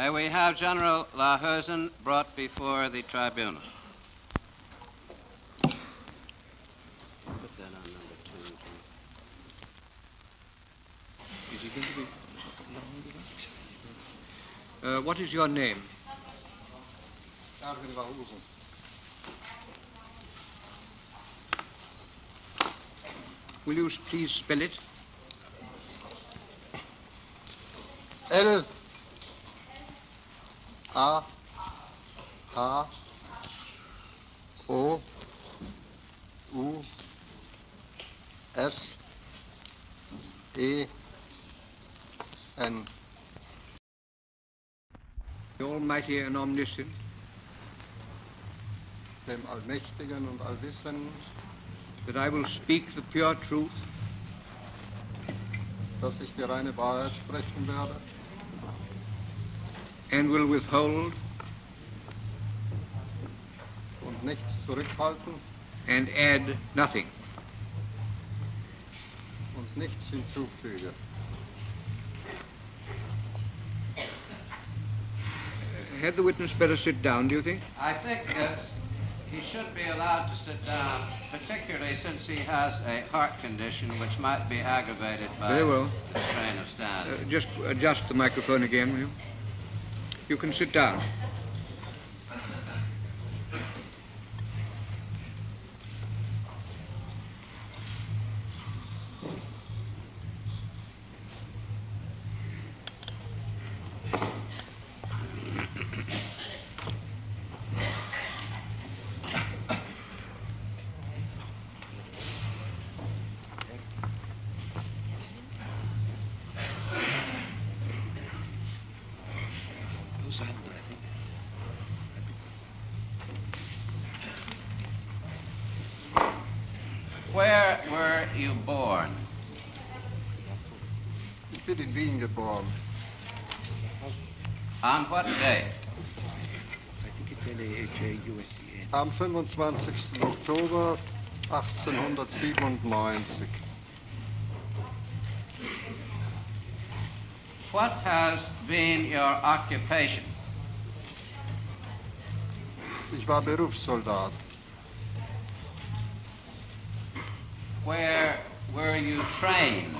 May we have General Lahusen brought before the tribunal? Put that on number 2. Is he going to be... what is your name? Erwin Lahusen. Will you please spell it? L A H O U S E N. The Almighty and Omniscient. Dem Allmächtigen und Allwissenden. That I will speak the pure truth. Dass ich die reine Wahrheit sprechen werde. And will withhold. Und nichts zurückhalten. And add nothing. Und nichts hinzufüge. Had the witness better sit down, do you think? I think he should be allowed to sit down, particularly since he has a heart condition which might be aggravated by the strain of standing. Just adjust the microphone again, will you? You can sit down. Where were you born? Ich bin in Wien geboren. On what day? Am 25. Oktober 1897. What has been your occupation? Ich war Berufssoldat. Where were you trained?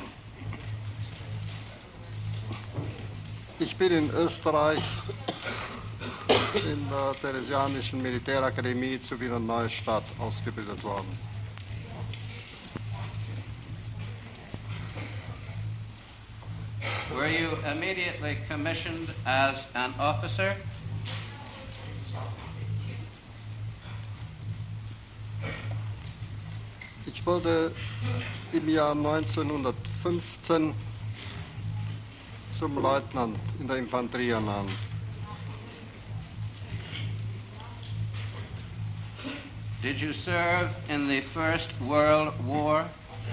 Ich bin in Österreich in der Theresianischen Militärakademie zu Wiener Neustadt ausgebildet worden. Were you immediately commissioned as an officer? Ich wurde im Jahr 1915 zum Leutnant in der Infanterie ernannt. Did you serve in the First World War?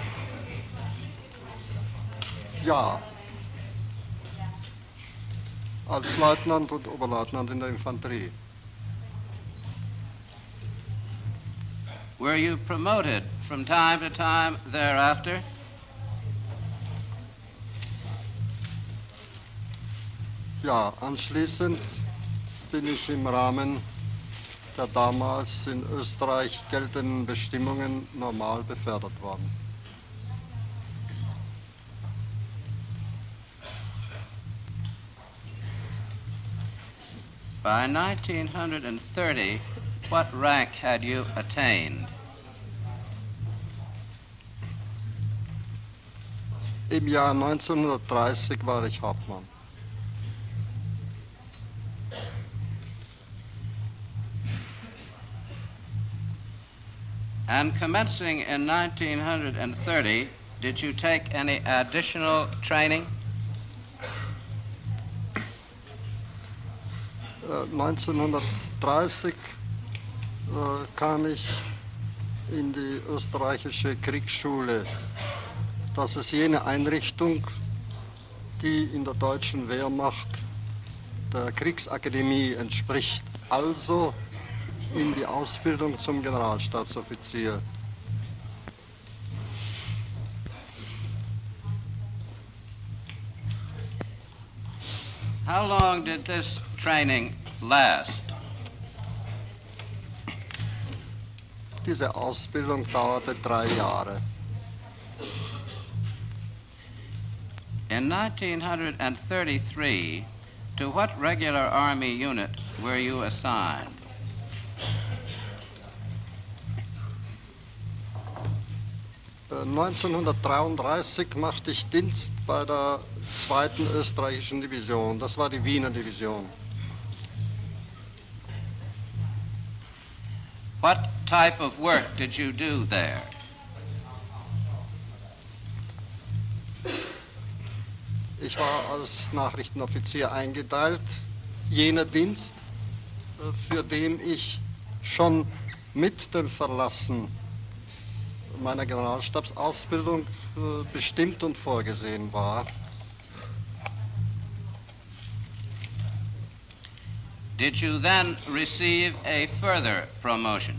Ja, als Leutnant und Oberleutnant in der Infanterie. Were you promoted from time to time thereafter? Ja, anschließend bin ich im Rahmen der damals in Österreich geltenden Bestimmungen normal befördert worden. By 1930, what rank had you attained? Im Jahr 1930 war ich Hauptmann. And commencing in 1930, did you take any additional training? 1930 kam ich in die österreichische Kriegsschule. Das ist jene Einrichtung, die in der deutschen Wehrmacht der Kriegsakademie entspricht, also in die Ausbildung zum Generalstabsoffizier. How long did this training last? Diese Ausbildung dauerte 3 Jahre. In 1933, to what regular Army unit were you assigned? 1933 machte ich Dienst bei der 2. österreichischen Division. Das war die Wiener Division. What type of work did you do there? Ich war als Nachrichtenoffizier eingeteilt. Jener Dienst, für den ich schon mit dem Verlassen meiner Generalstabsausbildung bestimmt und vorgesehen war. Did you then receive a further promotion?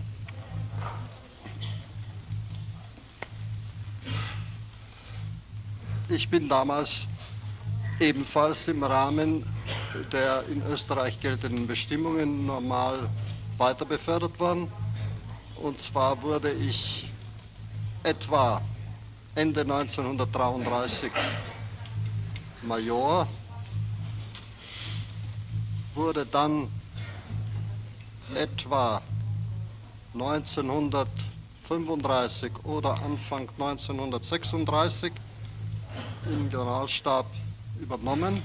Ich bin damals ebenfalls im Rahmen der in Österreich geltenden Bestimmungen normal weiter befördert worden. Und zwar wurde ich etwa Ende 1933 Major, wurde dann etwa 1935 oder Anfang 1936 im Generalstab übernommen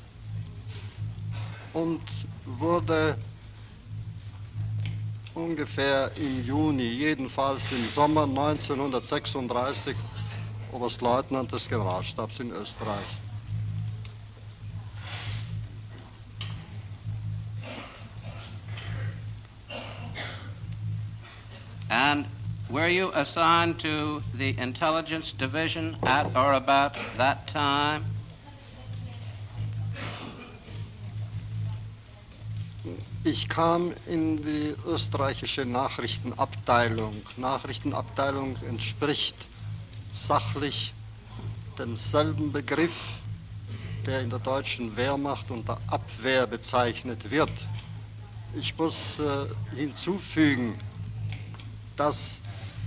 und wurde ungefähr im Juni, jedenfalls im Sommer 1936, Oberstleutnant des Generalstabs in Österreich. And were you assigned to the intelligence division at or about that time? Ich kam in die österreichische Nachrichtenabteilung. Nachrichtenabteilung entspricht sachlich demselben Begriff, der in der deutschen Wehrmacht unter Abwehr bezeichnet wird. Ich muss hinzufügen, dass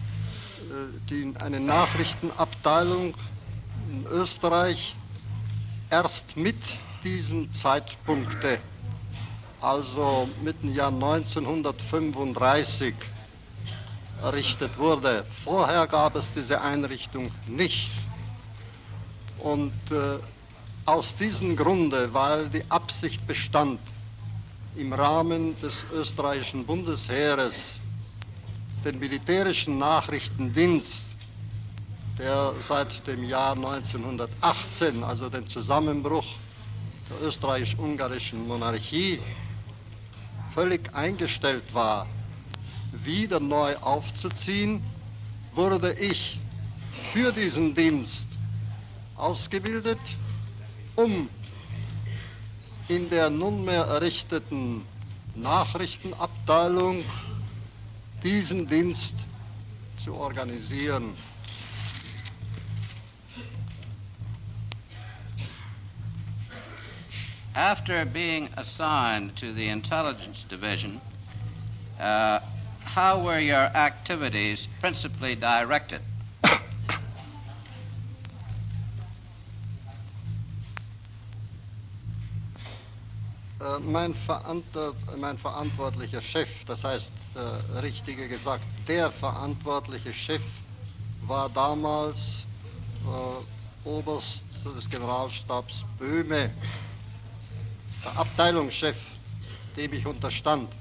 eine Nachrichtenabteilung in Österreich erst mit diesem Zeitpunkte, also mit dem Jahr 1935, errichtet wurde. Vorher gab es diese Einrichtung nicht. Und aus diesem Grunde, weil die Absicht bestand, im Rahmen des österreichischen Bundesheeres den militärischen Nachrichtendienst, der seit dem Jahr 1918, also den Zusammenbruch der österreichisch-ungarischen Monarchie, völlig eingestellt war, wieder neu aufzuziehen, wurde ich für diesen Dienst ausgebildet, um in der nunmehr errichteten Nachrichtenabteilung diesen Dienst zu organisieren. After being assigned to the intelligence division, how were your activities principally directed? Mein verantwortlicher Chef, das heißt, richtiger gesagt, der verantwortliche Chef war damals Oberst des Generalstabs Böhme, der Abteilungschef, dem ich unterstand,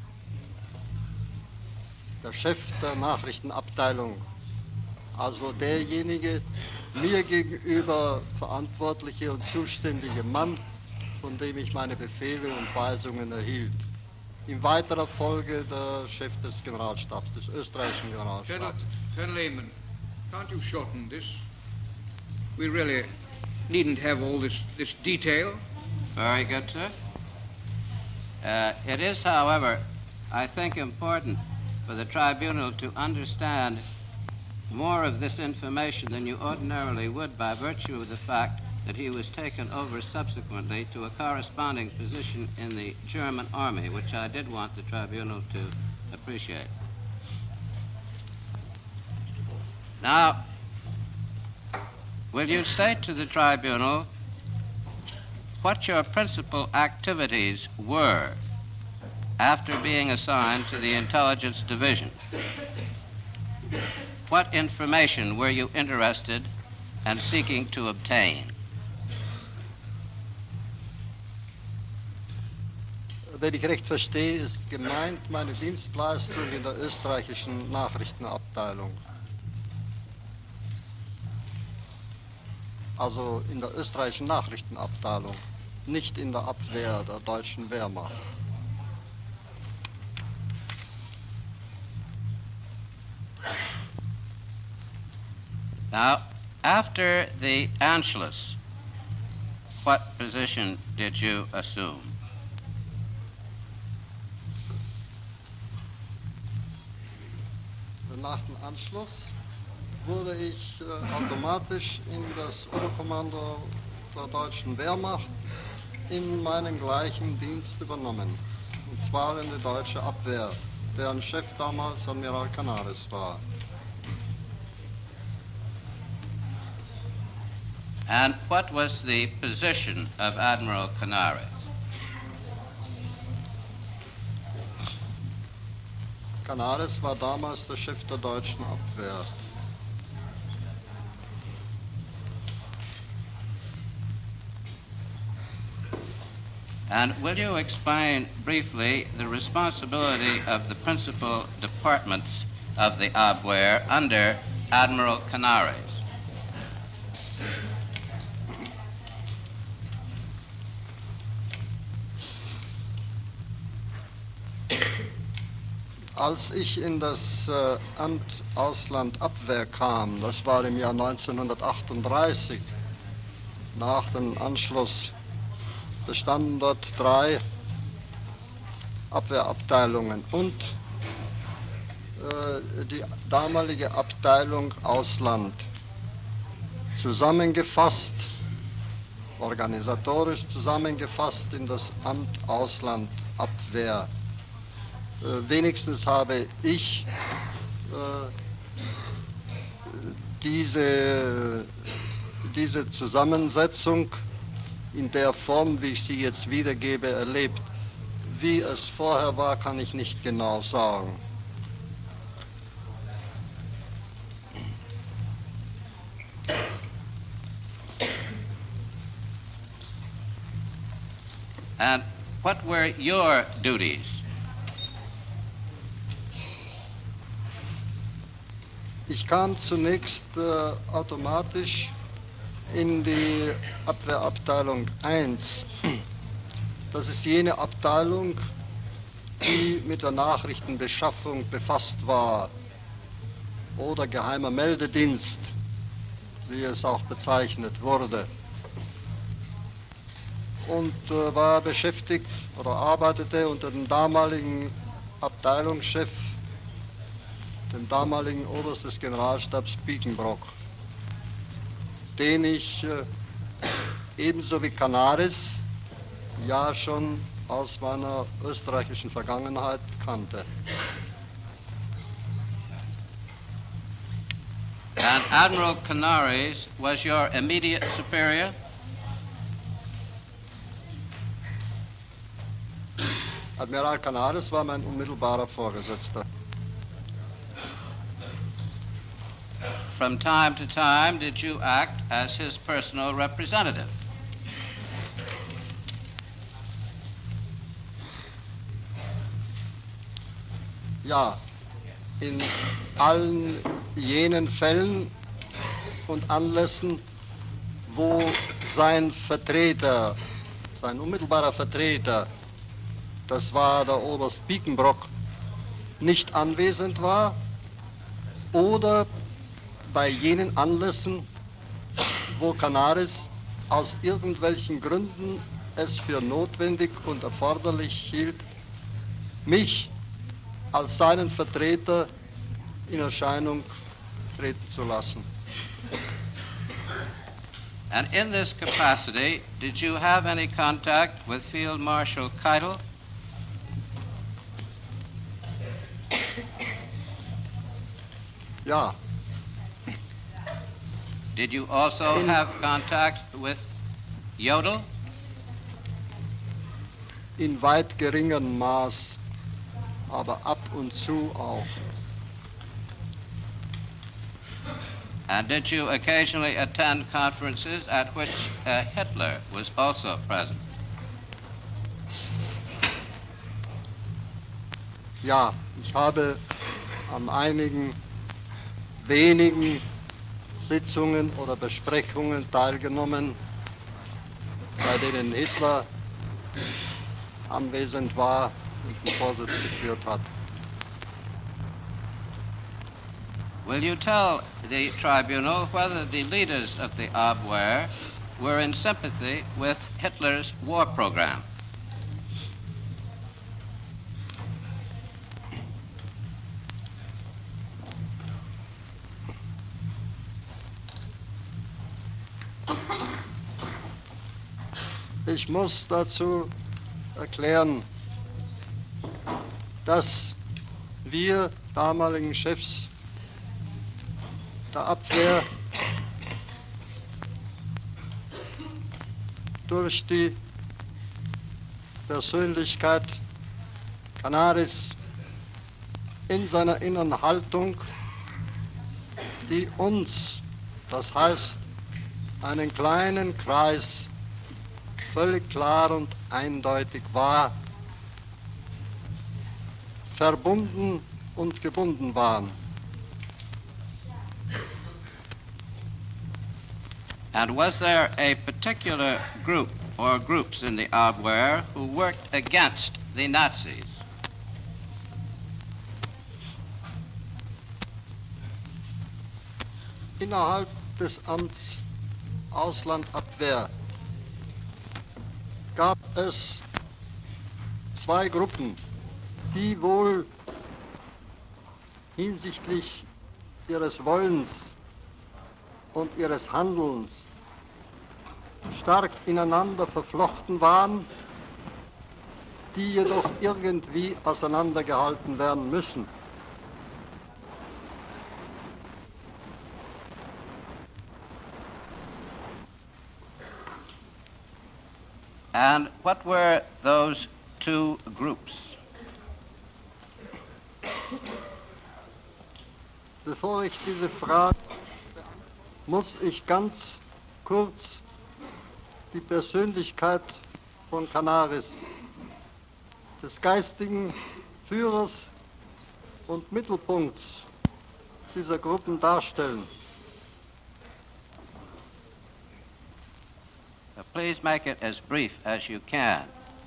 der Chef der Nachrichtenabteilung, also derjenige mir gegenüber verantwortliche und zuständige Mann, von dem ich meine Befehle und Weisungen erhielt. In weiterer Folge der Chef des Generalstabs, des österreichischen Generalstabs. Colonel Lehman, can't you shorten this? We really needn't have all this detail. Very good, sir. It is, however, I think important for the tribunal to understand more of this information than you ordinarily would by virtue of the fact that he was taken over subsequently to a corresponding position in the German army, which I did want the tribunal to appreciate. Now, will you state to the tribunal what your principal activities were after being assigned to the Intelligence Division? What information were you interested and seeking to obtain? Wenn ich recht verstehe, ist gemeint meine Dienstleistung in der österreichischen Nachrichtenabteilung. Also in der österreichischen Nachrichtenabteilung, nicht in der Abwehr der deutschen Wehrmacht. Now, after the Anschluss, what position did you assume? Nach dem Anschluss wurde ich automatisch in das Oberkommando der deutschen Wehrmacht in meinen gleichen Dienst übernommen. Und zwar in die deutsche Abwehr, deren Chef damals Admiral Canaris war. And what was the position of Admiral Canaris? Canaris war damals der Chef der deutschen Abwehr. And will you explain briefly the responsibility of the principal departments of the Abwehr under Admiral Canaris? Als ich in das Amt Auslandabwehr kam, das war im Jahr 1938, nach dem Anschluss, bestanden dort 3 Abwehrabteilungen und die damalige Abteilung Ausland. Zusammengefasst, organisatorisch zusammengefasst in das Amt Auslandabwehr. Wenigstens habe ich diese Zusammensetzung in der Form, wie ich sie jetzt wiedergebe, erlebt. Wie es vorher war, kann ich nicht genau sagen. And what were your duties? Ich kam zunächst automatisch in die Abwehrabteilung 1. Das ist jene Abteilung, die mit der Nachrichtenbeschaffung befasst war, oder geheimer Meldedienst, wie es auch bezeichnet wurde. Und war beschäftigt oder arbeitete unter dem damaligen Abteilungschef, dem damaligen Oberst des Generalstabs Biekenbrock, den ich ebenso wie Canaris ja schon aus meiner österreichischen Vergangenheit kannte. And Admiral Canaris was your immediate superior? Admiral Canaris war mein unmittelbarer Vorgesetzter. From time to time, did you act as his personal representative? Ja, in allen jenen Fällen und Anlässen, wo sein Vertreter, sein unmittelbarer Vertreter, das war der Oberst Biekenbrock, nicht anwesend war, oder bei jenen Anlässen, wo Canaris aus irgendwelchen Gründen es für notwendig und erforderlich hielt, mich als seinen Vertreter in Erscheinung treten zu lassen. And in this capacity, did you have any contact with Field Marshal Keitel? Ja, Did you also have contact with Jodl? in weit geringem Maß, aber ab und zu auch. And did you occasionally attend conferences at which Hitler was also present? Ja, ich habe an einigen wenigen Sitzungen oder Besprechungen teilgenommen, bei denen Hitler anwesend war und den Vorsitz geführt hat. Will you tell the tribunal whether the leaders of the Abwehr were in sympathy with Hitler's war program? Ich muss dazu erklären, dass wir damaligen Chefs der Abwehr durch die Persönlichkeit Canaris in seiner inneren Haltung, die uns, das heißt einen kleinen Kreis, völlig klar und eindeutig war, verbunden und gebunden waren. And was there a particular group or groups in the Abwehr who worked against the Nazis? Innerhalb des Amts Auslandabwehr gab es zwei Gruppen, die wohl hinsichtlich ihres Wollens und ihres Handelns stark ineinander verflochten waren, die jedoch irgendwie auseinandergehalten werden müssen. And what were those two groups? Bevor ich diese Frage muss ich ganz kurz die Persönlichkeit von Canaris, des geistigen Führers und Mittelpunkts dieser Gruppen darstellen. Please make it as brief as you can.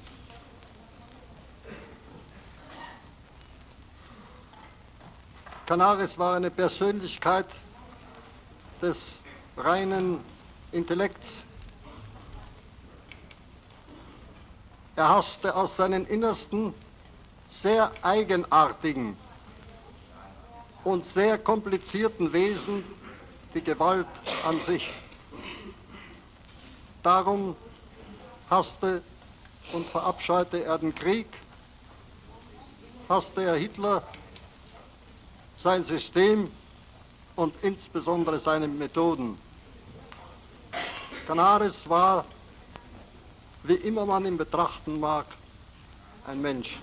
Canaris war eine Persönlichkeit des reinen Intellekts. Er hasste aus seinen Innersten sehr eigenartigen und sehr komplizierten Wesen die Gewalt an sich. Darum hasste und verabscheute er den Krieg, hasste er Hitler, sein System und insbesondere seine Methoden. Canaris war, wie immer man ihn betrachten mag, ein Mensch.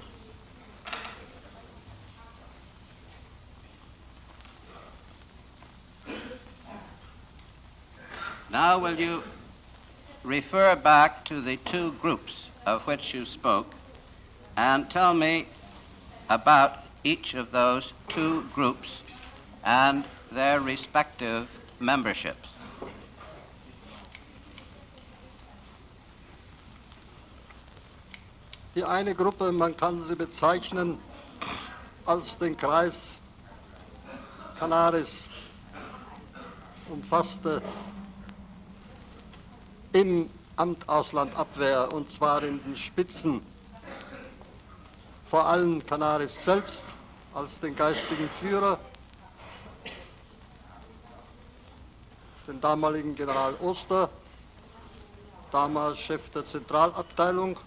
Now will you refer back to the two groups of which you spoke and tell me about each of those two groups and their respective memberships. Die eine Gruppe, man kann sie bezeichnen als den Kreis Canaris, umfasste im Amt Auslandabwehr, und zwar in den Spitzen, vor allem Canaris selbst als den geistigen Führer, den damaligen General Oster damals Chef der Zentralabteilung,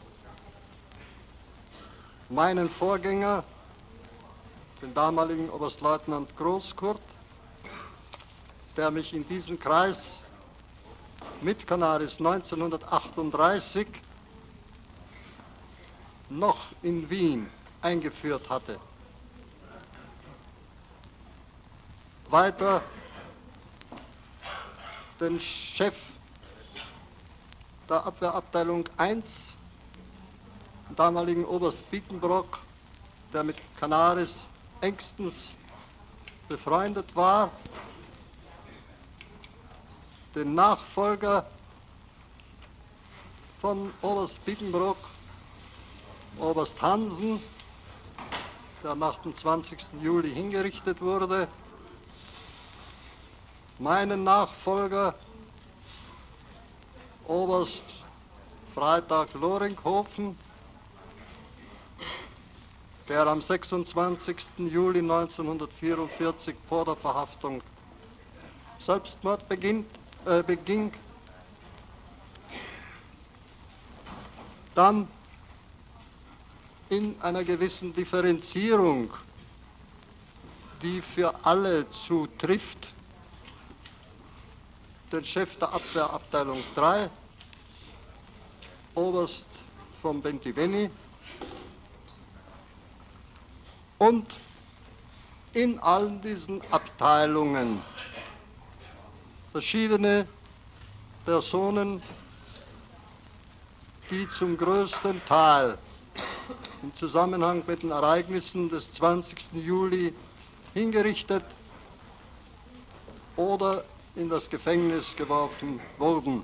meinen Vorgänger, den damaligen Oberstleutnant Großkurt, der mich in diesen Kreis mit Canaris 1938 noch in Wien eingeführt hatte. Weiter den Chef der Abwehrabteilung 1, den damaligen Oberst Bietenbrock, der mit Canaris engstens befreundet war, den Nachfolger von Oberst Bietenbrock, Oberst Hansen, der nach dem 20. Juli hingerichtet wurde, meinen Nachfolger, Oberst Freitag Loringhofen, der am 26. Juli 1944 vor der Verhaftung Selbstmord beging. Dann in einer gewissen Differenzierung, die für alle zutrifft, den Chef der Abwehrabteilung 3, Oberst von Bentiveni, und in allen diesen Abteilungen verschiedene Personen, die zum größten Teil im Zusammenhang mit den Ereignissen des 20. Juli hingerichtet oder in das Gefängnis geworfen wurden.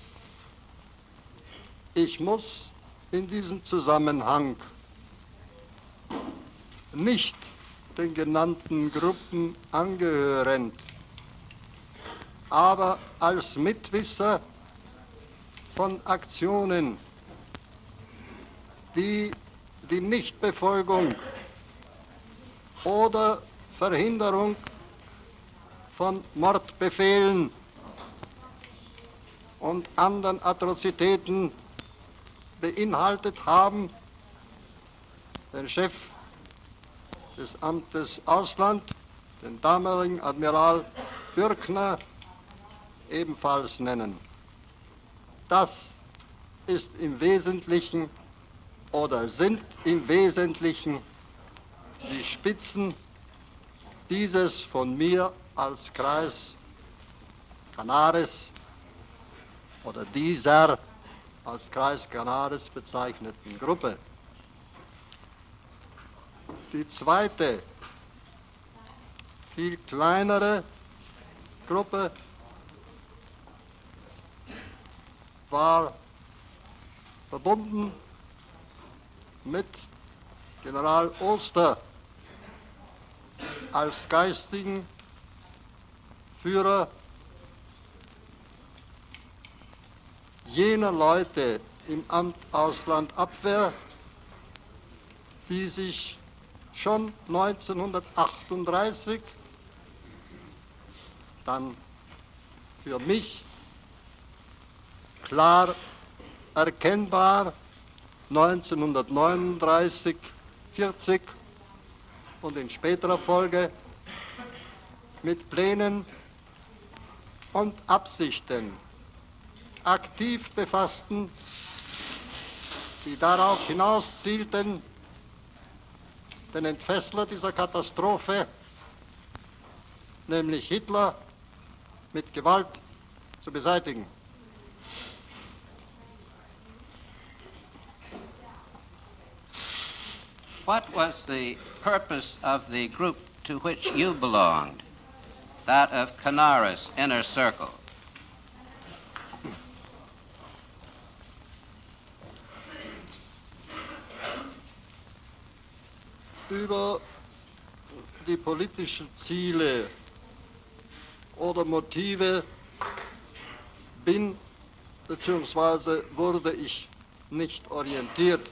Ich muss in diesem Zusammenhang nicht den genannten Gruppen angehörend, aber als Mitwisser von Aktionen, die die Nichtbefolgung oder Verhinderung von Mordbefehlen und anderen Atrozitäten beinhaltet haben, den Chef des Amtes Ausland, den damaligen Admiral Bürkner, ebenfalls nennen. Das ist im Wesentlichen oder sind im Wesentlichen die Spitzen dieses von mir als Kreis Canaris oder dieser als Kreis Canaris bezeichneten Gruppe. Die zweite, viel kleinere Gruppe war verbunden mit General Oster als geistigen Führer jener Leute im Amt Auslandabwehr, die sich schon 1938 dann für mich klar erkennbar 1939, 40 und in späterer Folge mit Plänen und Absichten aktiv befassten, die darauf hinauszielten, den Entfessler dieser Katastrophe, nämlich Hitler, mit Gewalt zu beseitigen. What was the purpose of the group to which you belonged, that of Canaris Inner Circle? Über die politischen Ziele oder Motive bin bzw. wurde ich nicht orientiert.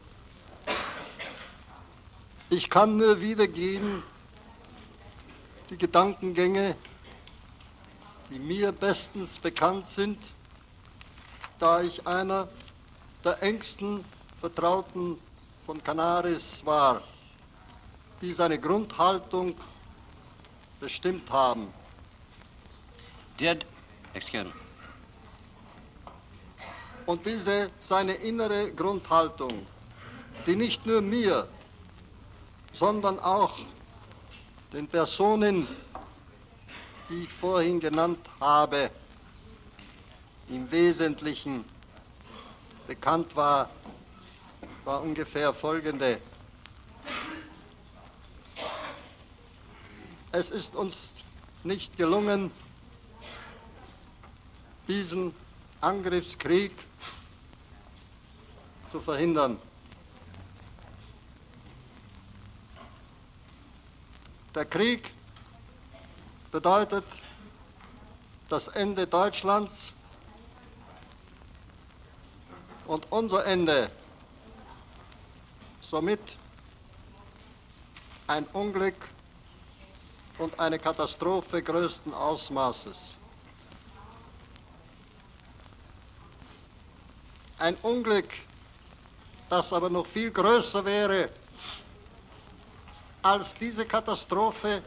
Ich kann nur wiedergeben die Gedankengänge, die mir bestens bekannt sind da ich einer der engsten Vertrauten von Canaris war, die seine Grundhaltung bestimmt haben. Excuse me. Und diese seine innere Grundhaltung, die nicht nur mir, sondern auch den Personen, die ich vorhin genannt habe, im Wesentlichen bekannt war, war ungefähr folgende. Es ist uns nicht gelungen, diesen Angriffskrieg zu verhindern. Der Krieg bedeutet das Ende Deutschlands und unser Ende, somit ein Unglück und eine Katastrophe größten Ausmaßes. Ein Unglück, das aber noch viel größer wäre als diese Katastrophe,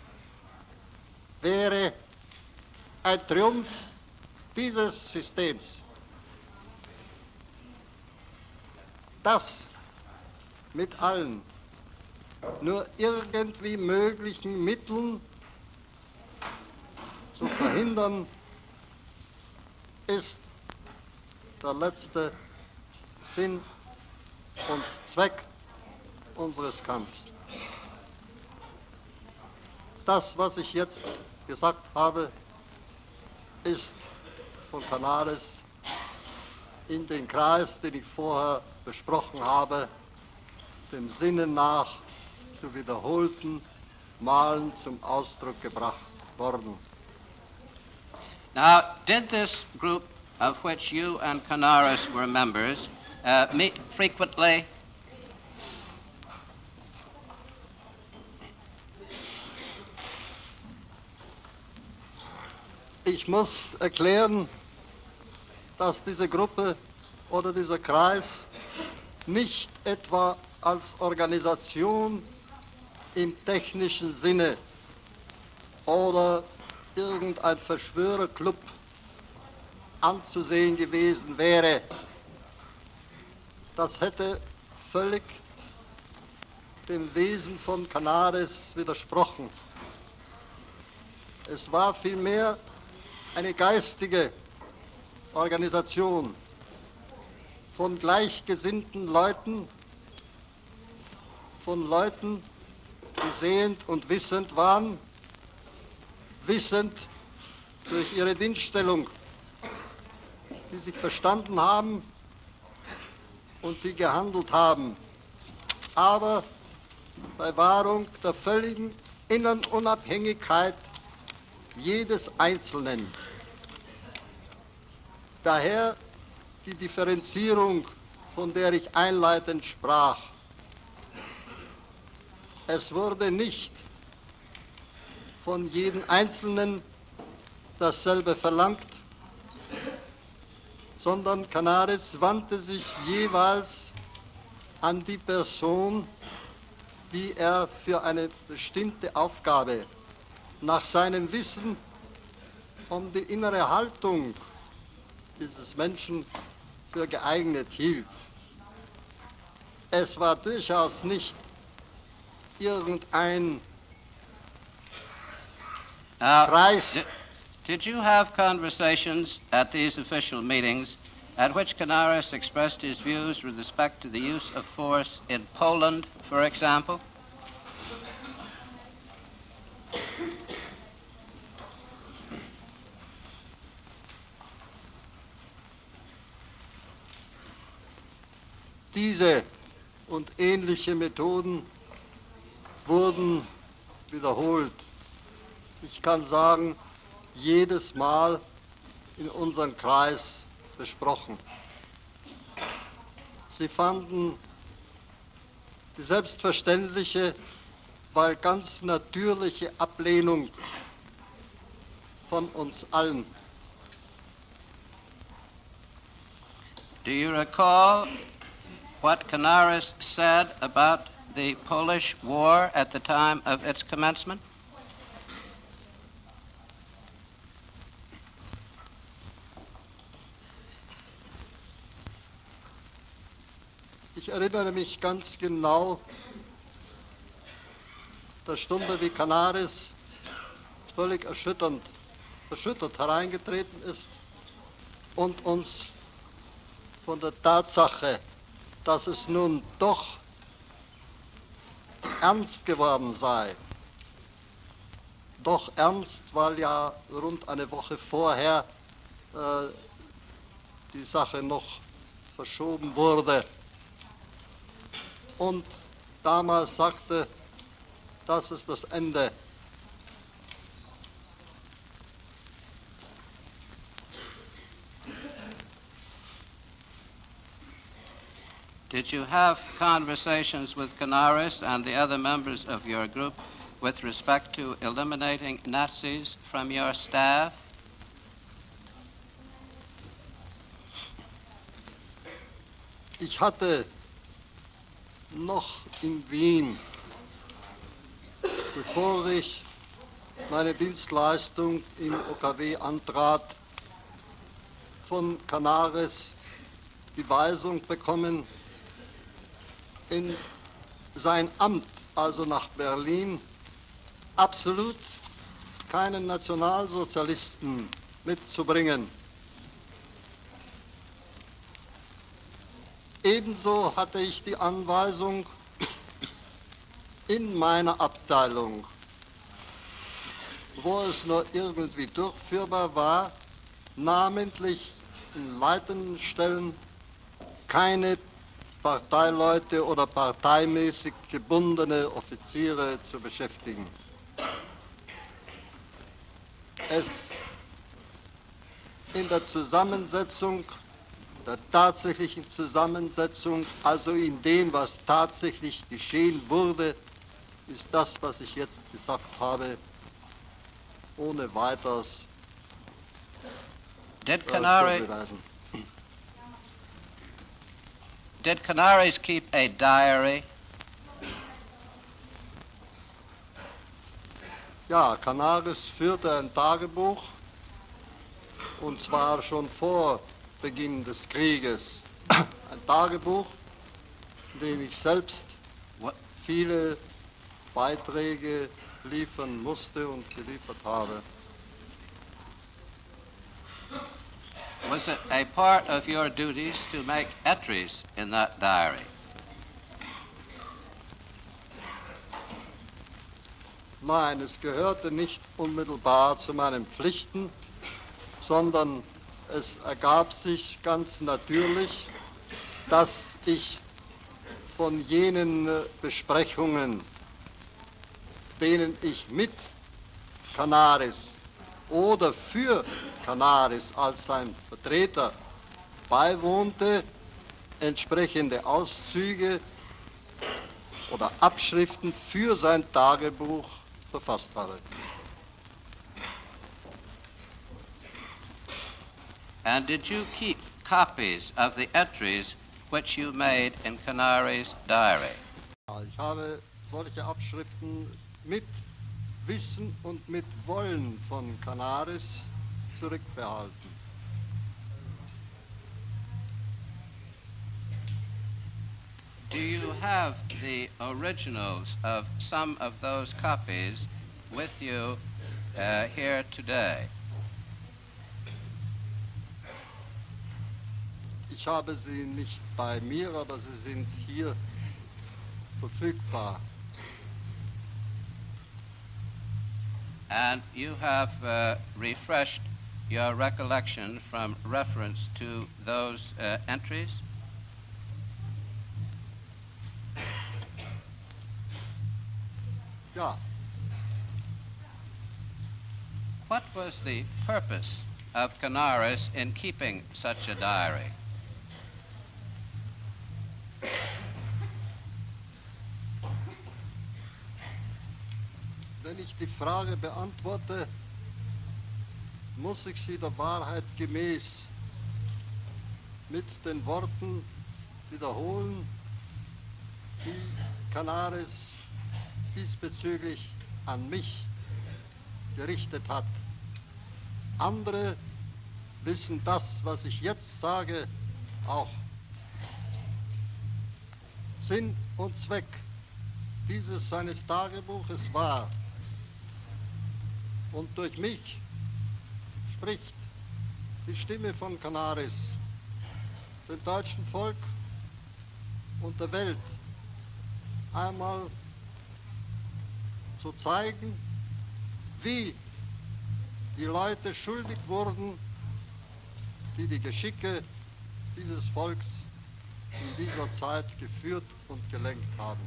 wäre ein Triumph dieses Systems, das mit allen nur irgendwie möglichen Mitteln zu verhindern, ist der letzte Sinn und Zweck unseres Kampfes. Das, was ich jetzt gesagt habe, ist von Canaris in den Kreis, den ich vorher besprochen habe, dem Sinne nach zu wiederholten Malen zum Ausdruck gebracht worden. Now, did this group of which you and Canaris were members meet frequently? Ich muss erklären, dass diese Gruppe oder dieser Kreis nicht etwa als Organisation im technischen Sinne oder irgendein Verschwörerclub anzusehen gewesen wäre. Das hätte völlig dem Wesen von Canaris widersprochen. Es war vielmehr eine geistige Organisation von gleichgesinnten Leuten, von Leuten, die sehend und wissend waren, wissend durch ihre Dienststellung, die sich verstanden haben und die gehandelt haben, aber bei Wahrung der völligen inneren Unabhängigkeit jedes Einzelnen. Daher die Differenzierung, von der ich einleitend sprach. Es wurde nicht von jedem Einzelnen dasselbe verlangt, sondern Canaris wandte sich jeweils an die Person, die er für eine bestimmte Aufgabe nach seinem Wissen um die innere Haltung dieses Menschen für geeignet hielt. Es war durchaus nicht irgendein Kreis. Did you have conversations at these official meetings at which Canaris expressed his views with respect to the use of force in Poland, for example? Diese und ähnliche Methoden wurden wiederholt. Ich kann sagen, jedes Mal in unserem Kreis besprochen. Sie fanden die selbstverständliche, weil ganz natürliche Ablehnung von uns allen. Do you recall what Canaris said about the Polish War at the time of its commencement? Ich erinnere mich ganz genau der Stunde, wie Canaris völlig erschüttert hereingetreten ist und uns von der Tatsache, dass es nun doch ernst geworden sei, doch ernst, weil ja rund eine Woche vorher die Sache noch verschoben wurde, und damals sagte, das ist das Ende. Did you have conversations with Canaris and the other members of your group with respect to eliminating Nazis from your staff? Ich hatte noch in Wien, bevor ich meine Dienstleistung im OKW antrat, von Canaris die Weisung bekommen, in sein Amt, also nach Berlin, absolut keinen Nationalsozialisten mitzubringen. Ebenso hatte ich die Anweisung, in meiner Abteilung, wo es nur irgendwie durchführbar war, namentlich in leitenden Stellen keine Parteileute oder parteimäßig gebundene Offiziere zu beschäftigen. Es in der Zusammensetzung, der tatsächlichen Zusammensetzung, also in dem, was tatsächlich geschehen wurde, ist das, was ich jetzt gesagt habe, ohne weiteres Did zu beweisen. Did Canaris keep a diary? Ja, Canaris führte ein Tagebuch, und zwar schon vor Beginn des Krieges. Ein Tagebuch, in dem ich selbst viele Beiträge liefern musste und geliefert habe. Was it a part of your duties to make entries in that diary? Nein, es gehörte nicht unmittelbar zu meinen Pflichten, sondern es ergab sich ganz natürlich, dass ich von jenen Besprechungen, denen ich mit Canaris oder für Canaris als sein Vertreter beiwohnte, entsprechende Auszüge oder Abschriften für sein Tagebuch verfasst habe. And did you keep copies of the entries which you made in Canaris' diary? Ich habe solche Abschriften mit Wissen und mit Wollen von Canaris zurückbehalten. Do you have the originals of some of those copies with you here today? Ich habe sie nicht bei mir, aber sie sind hier verfügbar. And you have refreshed your recollection from reference to those entries? Ja, What was the purpose of Canaris in keeping such a diary? wenn ich die Frage beantworte, muss ich sie der Wahrheit gemäß mit den Worten wiederholen, die Canaris diesbezüglich an mich gerichtet hat. Andere wissen das, was ich jetzt sage, auch. Sinn und Zweck dieses seines Tagebuches war, und durch mich spricht die Stimme von Canaris, dem deutschen Volk und der Welt, einmal zu zeigen, wie die Leute schuldig wurden, die die Geschicke dieses Volks in dieser Zeit geführt und gelenkt haben.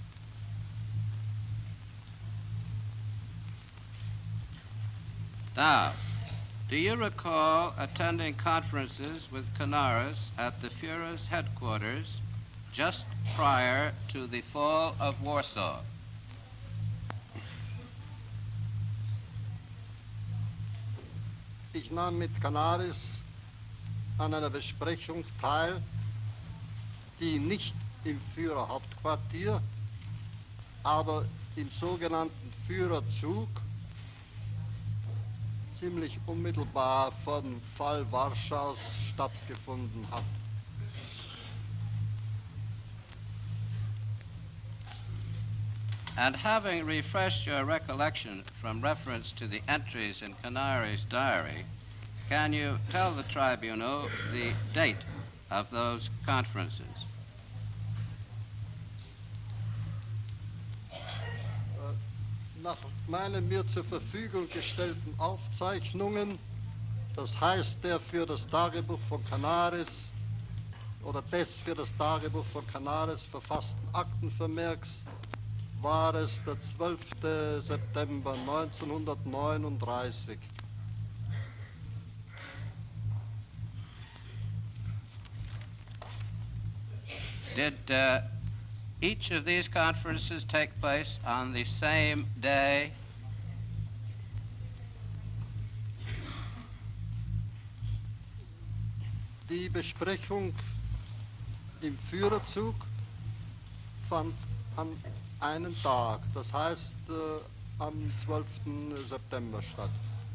Now, do you recall attending conferences with Canaris at the Führer's headquarters just prior to the fall of Warsaw? Ich nahm mit Canaris an einer Besprechung teil, die nicht im Führerhauptquartier, aber im sogenannten Führerzug ziemlich unmittelbar vor dem Fall Warschaus stattgefunden hat. And having refreshed your recollection from reference to the entries in Canaris' diary, can you tell the tribunal the date of those conferences? Nach meinen mir zur Verfügung gestellten Aufzeichnungen, das heißt der für das Tagebuch von Canaris oder des für das Tagebuch von Canaris verfassten Aktenvermerks, war es der 12. September 1939. Did each of these conferences take place on the same day? Die Besprechung im Führerzug fand an einem Tag, das heißt am 12. September statt.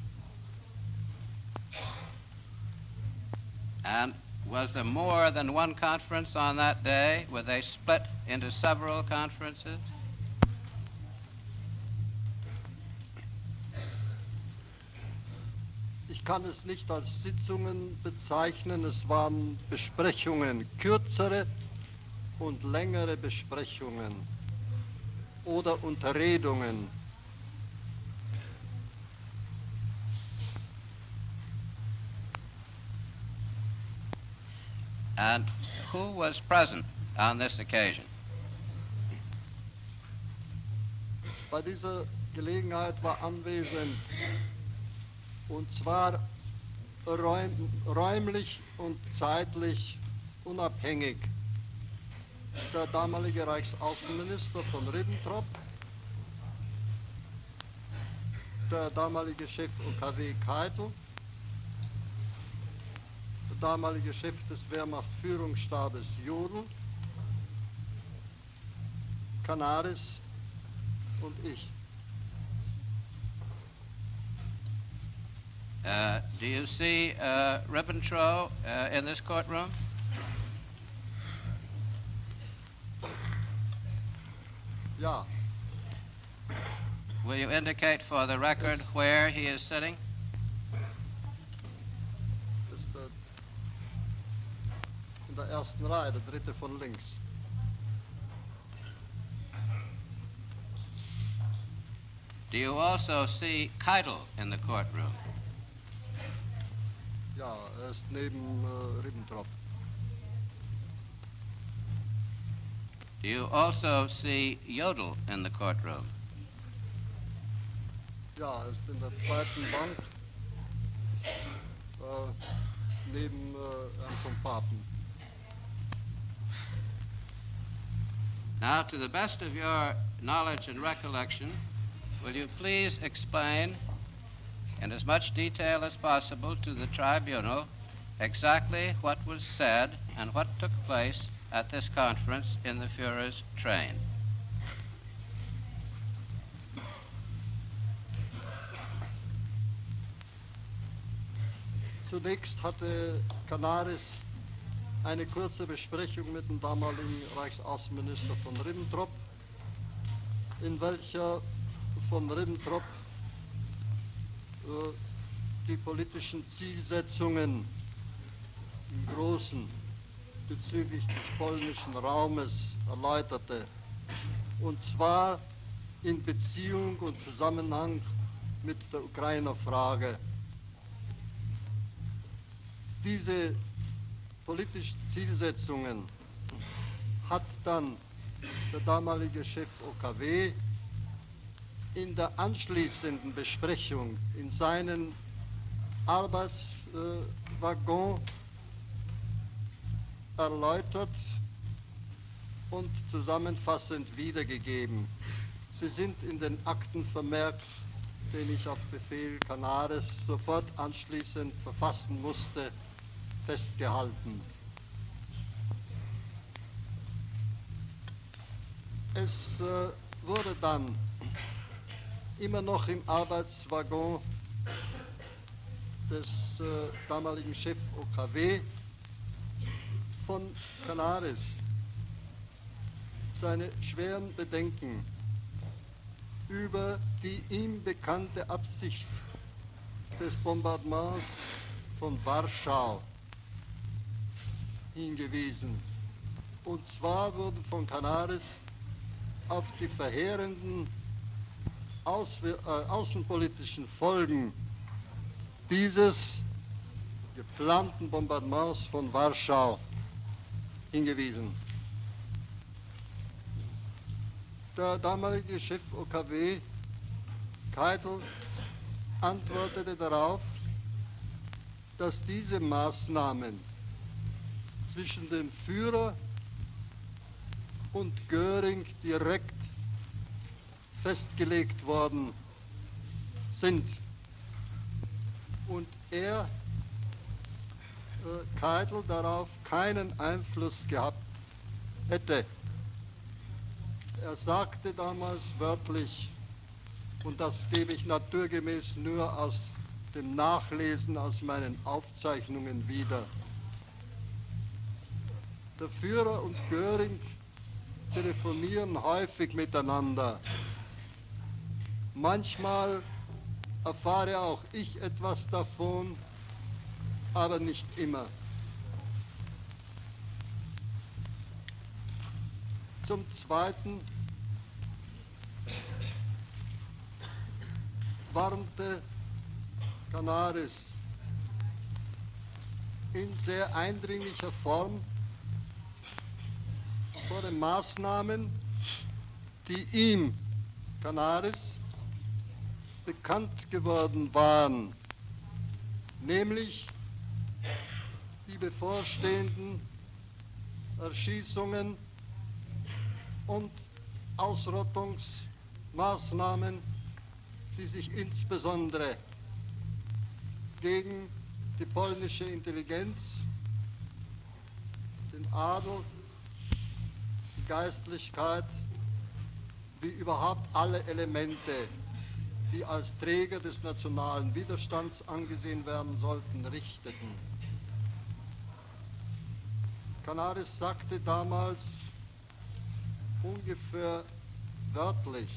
And was there more than one conference on that day? Were they split into several conferences? Ich kann es nicht als Sitzungen bezeichnen, es waren Besprechungen, kürzere und längere Besprechungen oder Unterredungen. And who was present on this occasion? Bei dieser Gelegenheit war anwesend, und zwar räumlich und zeitlich unabhängig, der damalige Reichsaußenminister von Ribbentrop, der damalige Chef OKW Keitel, der damalige Chef des Wehrmachtführungsstabes Jodl, Canaris und ich. Do you see Ribbentrop in this courtroom? Ja, Will you indicate for the record where he is sitting? das ist in der ersten Reihe, der dritte von links. Do you also see Keitel in the courtroom? Ja, er ist neben Ribbentrop. Do you also see Jodl in the courtroom? Ja, er ist in der zweiten Bank neben Herrn von Papen. Now, to the best of your knowledge and recollection, will you please explain in as much detail as possible to the tribunal exactly what was said and what took place at this conference in the Führer's train. Zunächst hatte Canaris eine kurze Besprechung mit dem damaligen Reichsaußenminister von Ribbentrop, in welcher von Ribbentrop die politischen Zielsetzungen im Großen bezüglich des polnischen Raumes erläuterte, und zwar in Beziehung und Zusammenhang mit der Ukrainer-Frage. Diese politischen Zielsetzungen hat dann der damalige Chef OKW in der anschließenden Besprechung in seinen Arbeitswaggon erläutert und zusammenfassend wiedergegeben. Sie sind in den Aktenvermerk, den ich auf Befehl Canaris sofort anschließend verfassen musste, festgehalten. Es wurde dann immer noch im Arbeitswaggon des damaligen Chef OKW von Canaris seine schweren Bedenken über die ihm bekannte Absicht des Bombardements von Warschau hingewiesen. Und zwar wurden von Canaris auf die verheerenden außenpolitischen Folgen dieses geplanten Bombardements von Warschau hingewiesen. Der damalige Chef OKW, Keitel, antwortete darauf, dass diese Maßnahmen zwischen dem Führer und Göring direkt festgelegt worden sind. Und er, Keitel, darauf keinen Einfluss gehabt hätte. Er sagte damals wörtlich, und das gebe ich naturgemäß nur aus dem Nachlesen aus meinen Aufzeichnungen wieder: Der Führer und Göring telefonieren häufig miteinander. Manchmal erfahre auch ich etwas davon, aber nicht immer. Zum Zweiten warnte Canaris in sehr eindringlicher Form vor den Maßnahmen, die ihm, Canaris, bekannt geworden waren, nämlich die bevorstehenden Erschießungen und Ausrottungsmaßnahmen, die sich insbesondere gegen die polnische Intelligenz, den Adel, die Geistlichkeit, wie überhaupt alle Elemente, die als Träger des nationalen Widerstands angesehen werden sollten, richteten. Canaris sagte damals ungefähr wörtlich: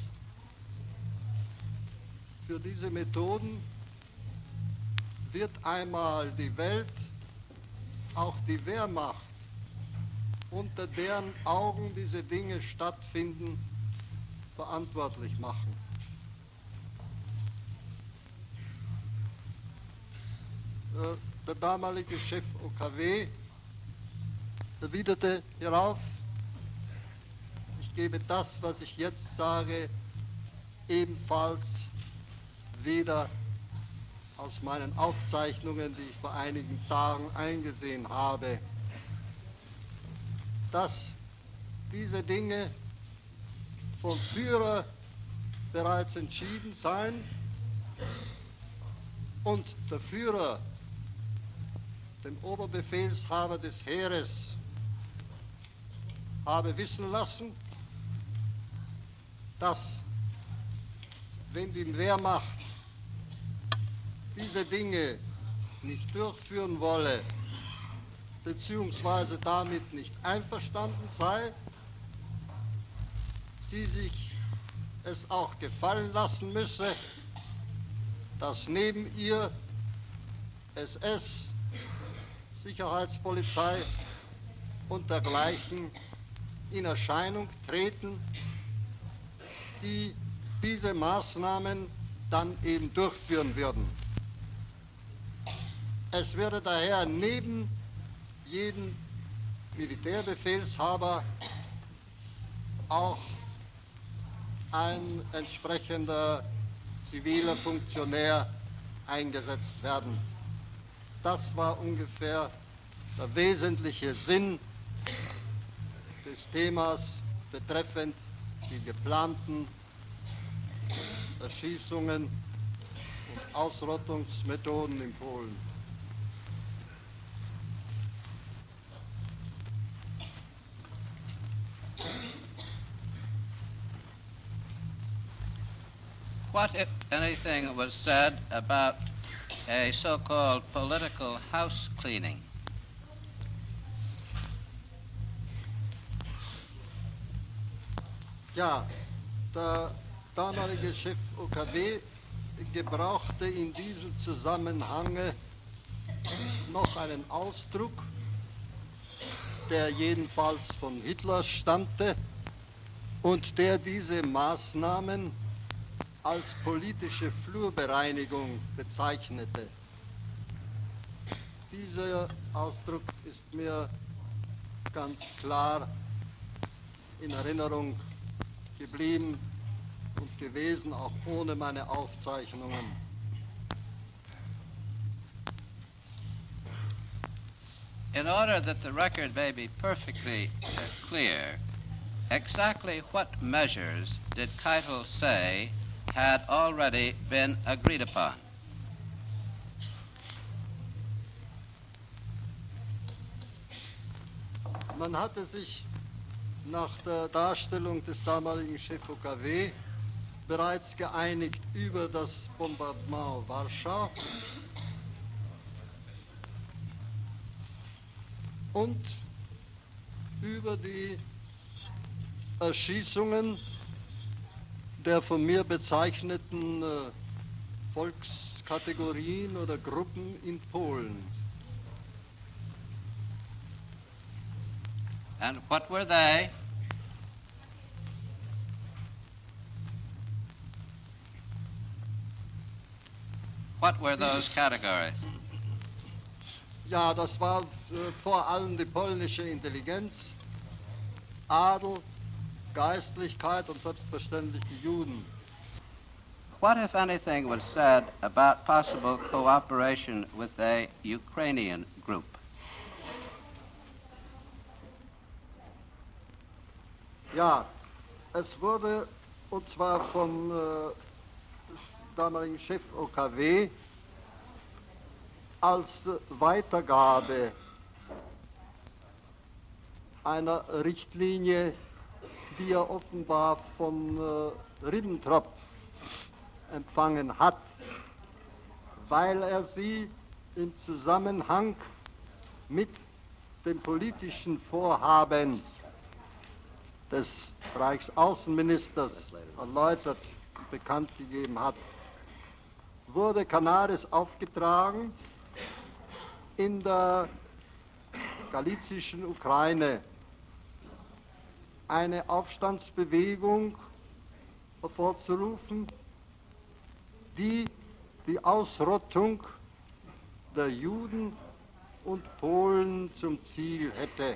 Für diese Methoden wird einmal die Welt, auch die Wehrmacht, unter deren Augen diese Dinge stattfinden, verantwortlich machen. Der damalige Chef OKW erwiderte hierauf: Ich gebe das, was ich jetzt sage, ebenfalls wieder aus meinen Aufzeichnungen, die ich vor einigen Tagen eingesehen habe, dass diese Dinge vom Führer bereits entschieden seien und der Führer dem Oberbefehlshaber des Heeres habe wissen lassen, dass, wenn die Wehrmacht diese Dinge nicht durchführen wolle, beziehungsweise damit nicht einverstanden sei, sie sich es auch gefallen lassen müsse, dass neben ihr SS, Sicherheitspolizei und dergleichen in Erscheinung treten, die diese Maßnahmen dann eben durchführen würden. Es würde daher neben jedem Militärbefehlshaber auch ein entsprechender ziviler Funktionär eingesetzt werden. Das war ungefähr der wesentliche Sinn des Themas betreffend die geplanten Erschießungen und Ausrottungsmethoden in Polen. What, if anything, was said about a so-called political house cleaning? Ja, der damalige Chef OKW gebrauchte in diesem Zusammenhang noch einen Ausdruck, der jedenfalls von Hitler stammte und der diese Maßnahmen als politische Flurbereinigung bezeichnete. Dieser Ausdruck ist mir ganz klar in Erinnerung geblieben und gewesen, auch ohne meine Aufzeichnungen. In order that the record may be perfectly clear, exactly what measures did Keitel say had already been agreed upon? Man hatte sich nach der Darstellung des damaligen Chef OKW bereits geeinigt über das Bombardement Warschau und über die Erschießungen der von mir bezeichneten Volkskategorien oder Gruppen in Polen. And what were they? What were those categories? Ja, das war vor allem die polnische Intelligenz, Adel, Geistlichkeit und selbstverständlich die Juden. What, if anything, was said about possible cooperation with a Ukrainian group? Ja, es wurde, und zwar vom damaligen Chef OKW, als Weitergabe einer Richtlinie, die er offenbar von Ribbentrop empfangen hat, weil er sie im Zusammenhang mit dem politischen Vorhaben des Reichsaußenministers erläutert und bekannt gegeben hat, wurde Canaris aufgetragen, in der galizischen Ukraine eine Aufstandsbewegung hervorzurufen, die die Ausrottung der Juden und Polen zum Ziel hätte.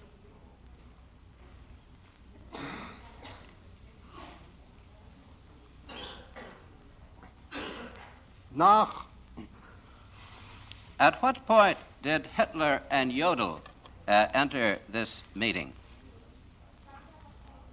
At what point did Hitler and Jodl enter this meeting?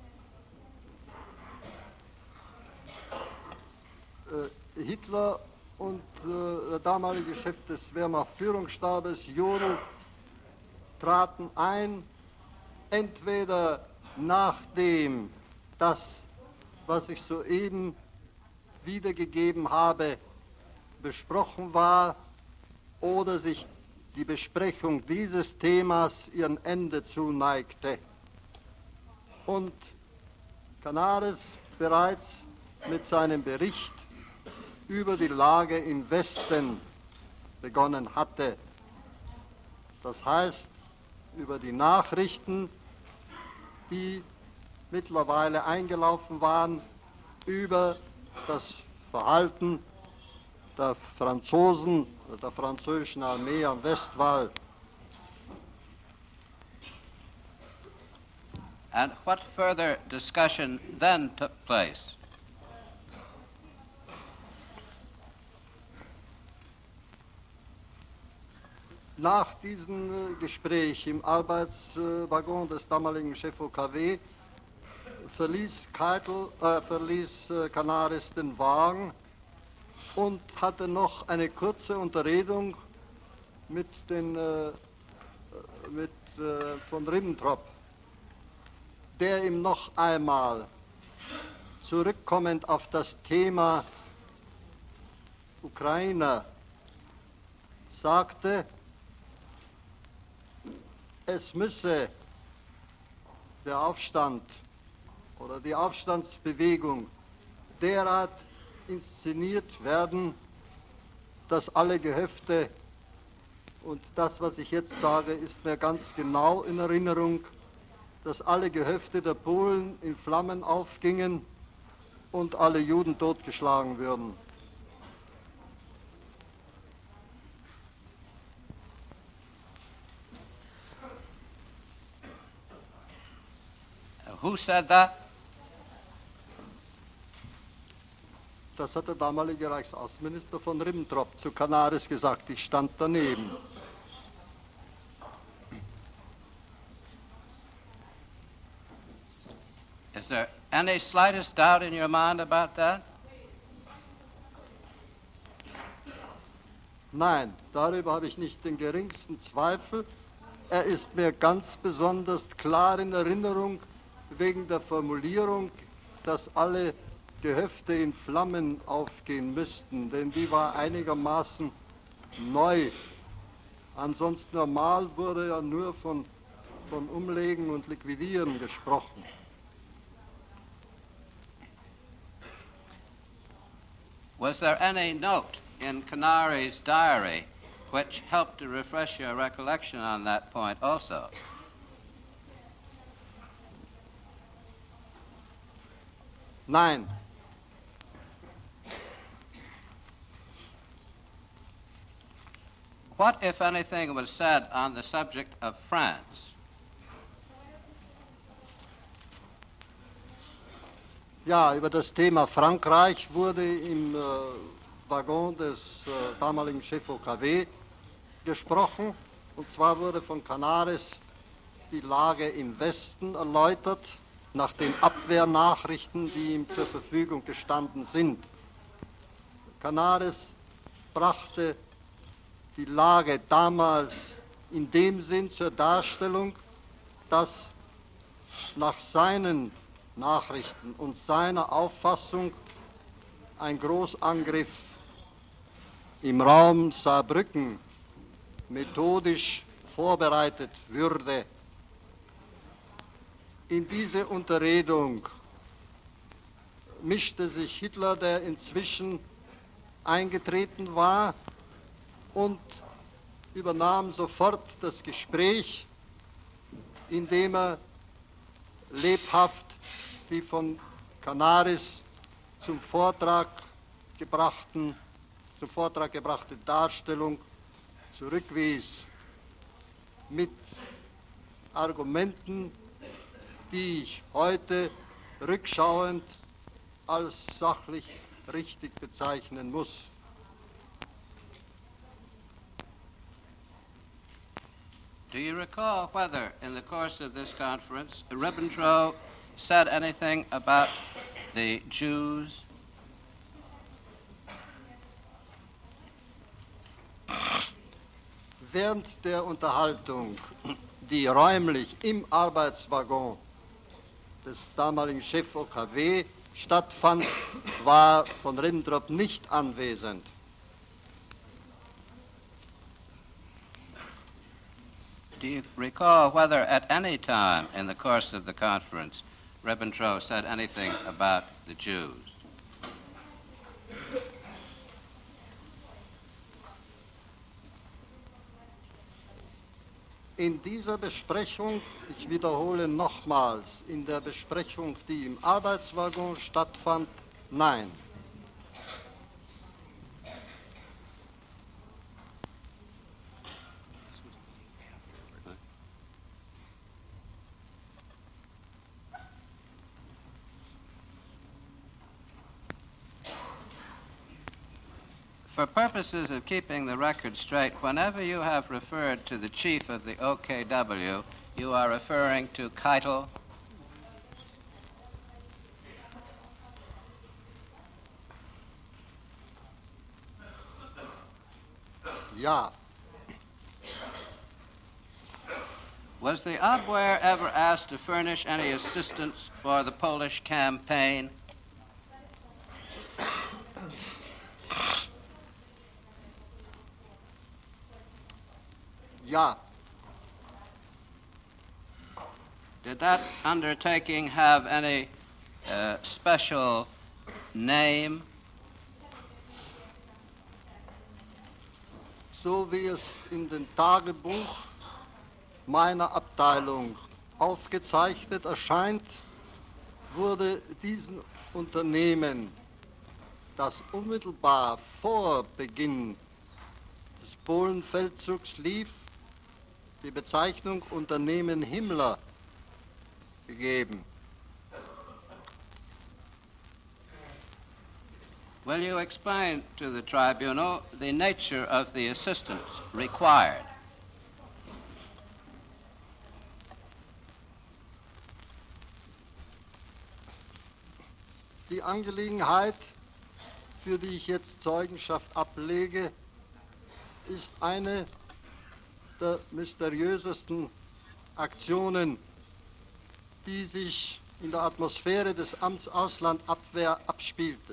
Hitler und der damalige Chef des Wehrmacht-Führungsstabes, Jodl, traten ein, entweder nachdem das, was ich soeben wiedergegeben habe, besprochen war oder sich die Besprechung dieses Themas ihrem Ende zuneigte. Und Canaris bereits mit seinem Bericht über die Lage im Westen begonnen hatte. Das heißt, über die Nachrichten, die mittlerweile eingelaufen waren, über das Verhalten der Franzosen, der französischen Armee am Westwall. And what further discussion then took place? Nach diesem Gespräch im Arbeitswaggon des damaligen Chef OKW verließ Canaris den Wagen und hatte noch eine kurze Unterredung mit von Ribbentrop, der ihm noch einmal, zurückkommend auf das Thema Ukrainer, sagte, es müsse der Aufstand oder die Aufstandsbewegung derart inszeniert werden, dass alle Gehöfte, und das, was ich jetzt sage, ist mir ganz genau in Erinnerung, dass alle Gehöfte der Polen in Flammen aufgingen und alle Juden totgeschlagen würden. Who said that? Das hat der damalige Reichsaußenminister von Ribbentrop zu Canaris gesagt. Ich stand daneben. Is there any slightest doubt in your mind about that? Nein, darüber habe ich nicht den geringsten Zweifel. Er ist mir ganz besonders klar in Erinnerung wegen der Formulierung, dass alle Gehöfte in Flammen aufgehen müssten, denn die war einigermaßen neu. Ansonsten normal wurde ja nur von Umlegen und Liquidieren gesprochen. Was there any note in Canaris' diary which helped to refresh your recollection on that point also? Nein. What, if anything, was said on the subject of France? Ja, über das Thema Frankreich wurde im Waggon des damaligen Chef OKW gesprochen. Und zwar wurde von Canaris die Lage im Westen erläutert, nach den Abwehrnachrichten, die ihm zur Verfügung gestanden sind. Canaris brachte die Lage damals in dem Sinn zur Darstellung, dass nach seinen Nachrichten und seiner Auffassung ein Großangriff im Raum Saarbrücken methodisch vorbereitet würde. In diese Unterredung mischte sich Hitler, der inzwischen eingetreten war, und übernahm sofort das Gespräch, indem er lebhaft die von Canaris zum Vortrag gebrachte Darstellung zurückwies mit Argumenten, die ich heute rückschauend als sachlich richtig bezeichnen muss. Do you recall whether, in the course of this conference, Ribbentrop said anything about the Jews? während der Unterhaltung, die räumlich im Arbeitswaggon des damaligen Chef OKW stattfand, war von Ribbentrop nicht anwesend. Do you recall whether at any time in the course of the conference Ribbentrop said anything about the Jews? In dieser Besprechung, ich wiederhole nochmals, in der Besprechung, die im Arbeitswaggon stattfand, nein. For purposes of keeping the record straight, whenever you have referred to the chief of the OKW, you are referring to Keitel? Ja. Was the Abwehr ever asked to furnish any assistance for the Polish campaign? Ja. Did that undertaking have any special name? So wie es in dem Tagebuch meiner Abteilung aufgezeichnet erscheint, wurde diesem Unternehmen, das unmittelbar vor Beginn des Polenfeldzugs lief, die Bezeichnung Unternehmen Himmler gegeben. Will you explain to the tribunal the nature of the assistance required? Die Angelegenheit, für die ich jetzt Zeugenschaft ablege, ist eine der mysteriösesten Aktionen, die sich in der Atmosphäre des Amts Auslandabwehr abspielte.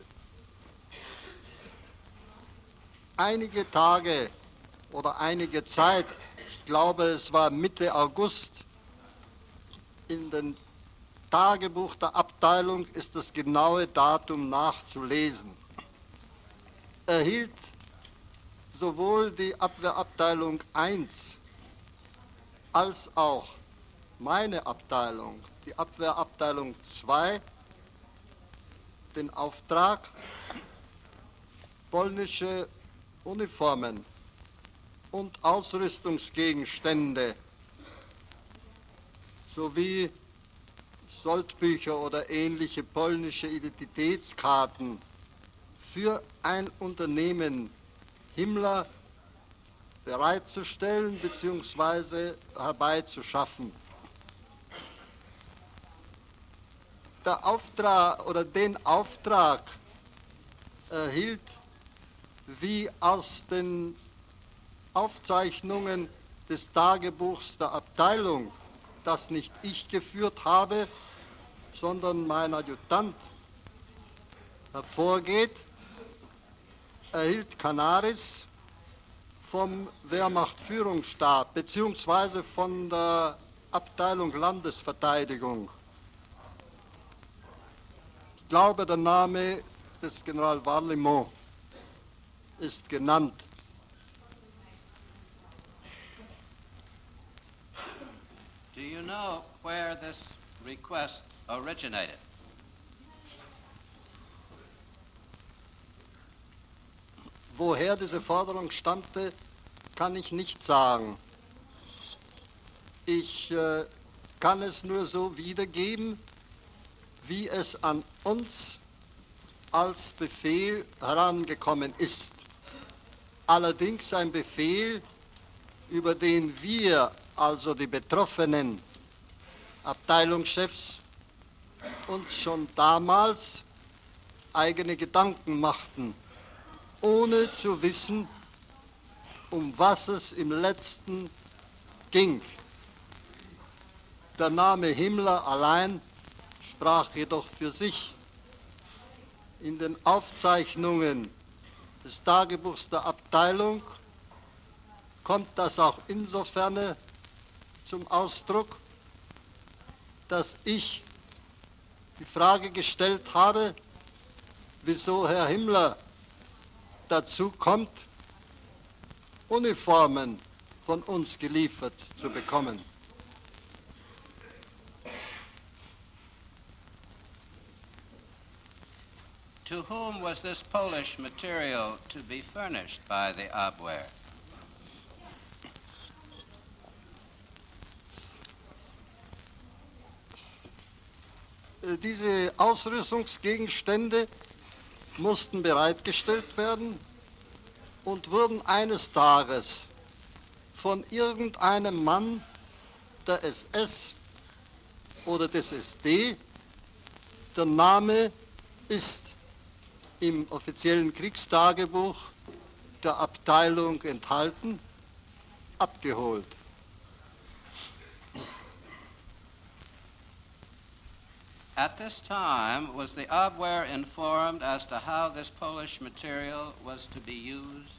Einige Tage oder einige Zeit, ich glaube es war Mitte August, in dem Tagebuch der Abteilung ist das genaue Datum nachzulesen, erhielt sowohl die Abwehrabteilung 1 als auch meine Abteilung, die Abwehrabteilung 2, den Auftrag, polnische Uniformen und Ausrüstungsgegenstände sowie Soldbücher oder ähnliche polnische Identitätskarten für ein Unternehmen Himmler bereitzustellen bzw. herbeizuschaffen. Der Auftrag oder den Auftrag erhielt, wie aus den Aufzeichnungen des Tagebuchs der Abteilung, das nicht ich geführt habe, sondern mein Adjutant, hervorgeht, erhielt Canaris vom Wehrmachtführungsstab bzw. von der Abteilung Landesverteidigung. Ich glaube, der Name des General Varlimont ist genannt. Do you know where this request originated? Woher diese Forderung stammte, kann ich nicht sagen. Ich kann es nur so wiedergeben, wie es an uns als Befehl herangekommen ist. Allerdings ein Befehl, über den wir, also die betroffenen Abteilungschefs, uns schon damals eigene Gedanken machten, ohne zu wissen, um was es im letzten ging. Der Name Himmler allein sprach jedoch für sich. In den Aufzeichnungen des Tagebuchs der Abteilung kommt das auch insofern zum Ausdruck, dass ich die Frage gestellt habe, wieso Herr Himmler dazu kommt, Uniformen von uns geliefert zu bekommen. To whom was this Polish material to be furnished by the Abwehr? Diese Ausrüstungsgegenstände mussten bereitgestellt werden und wurden eines Tages von irgendeinem Mann der SS oder des SD, der Name ist im offiziellen Kriegstagebuch der Abteilung enthalten, abgeholt. At this time, was the Abwehr informed as to how this Polish material was to be used?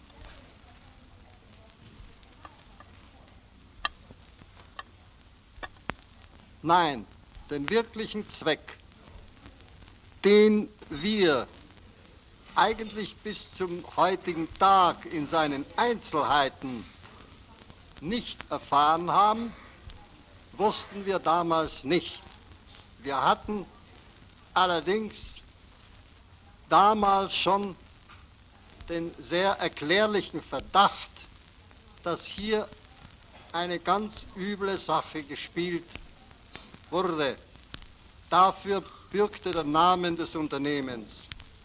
Nein, den wirklichen Zweck, den wir eigentlich bis zum heutigen Tag in seinen Einzelheiten nicht erfahren haben, wussten wir damals nicht. Wir hatten allerdings damals schon den sehr erklärlichen Verdacht, dass hier eine ganz üble Sache gespielt wurde. Dafür bürgte der Name des Unternehmens.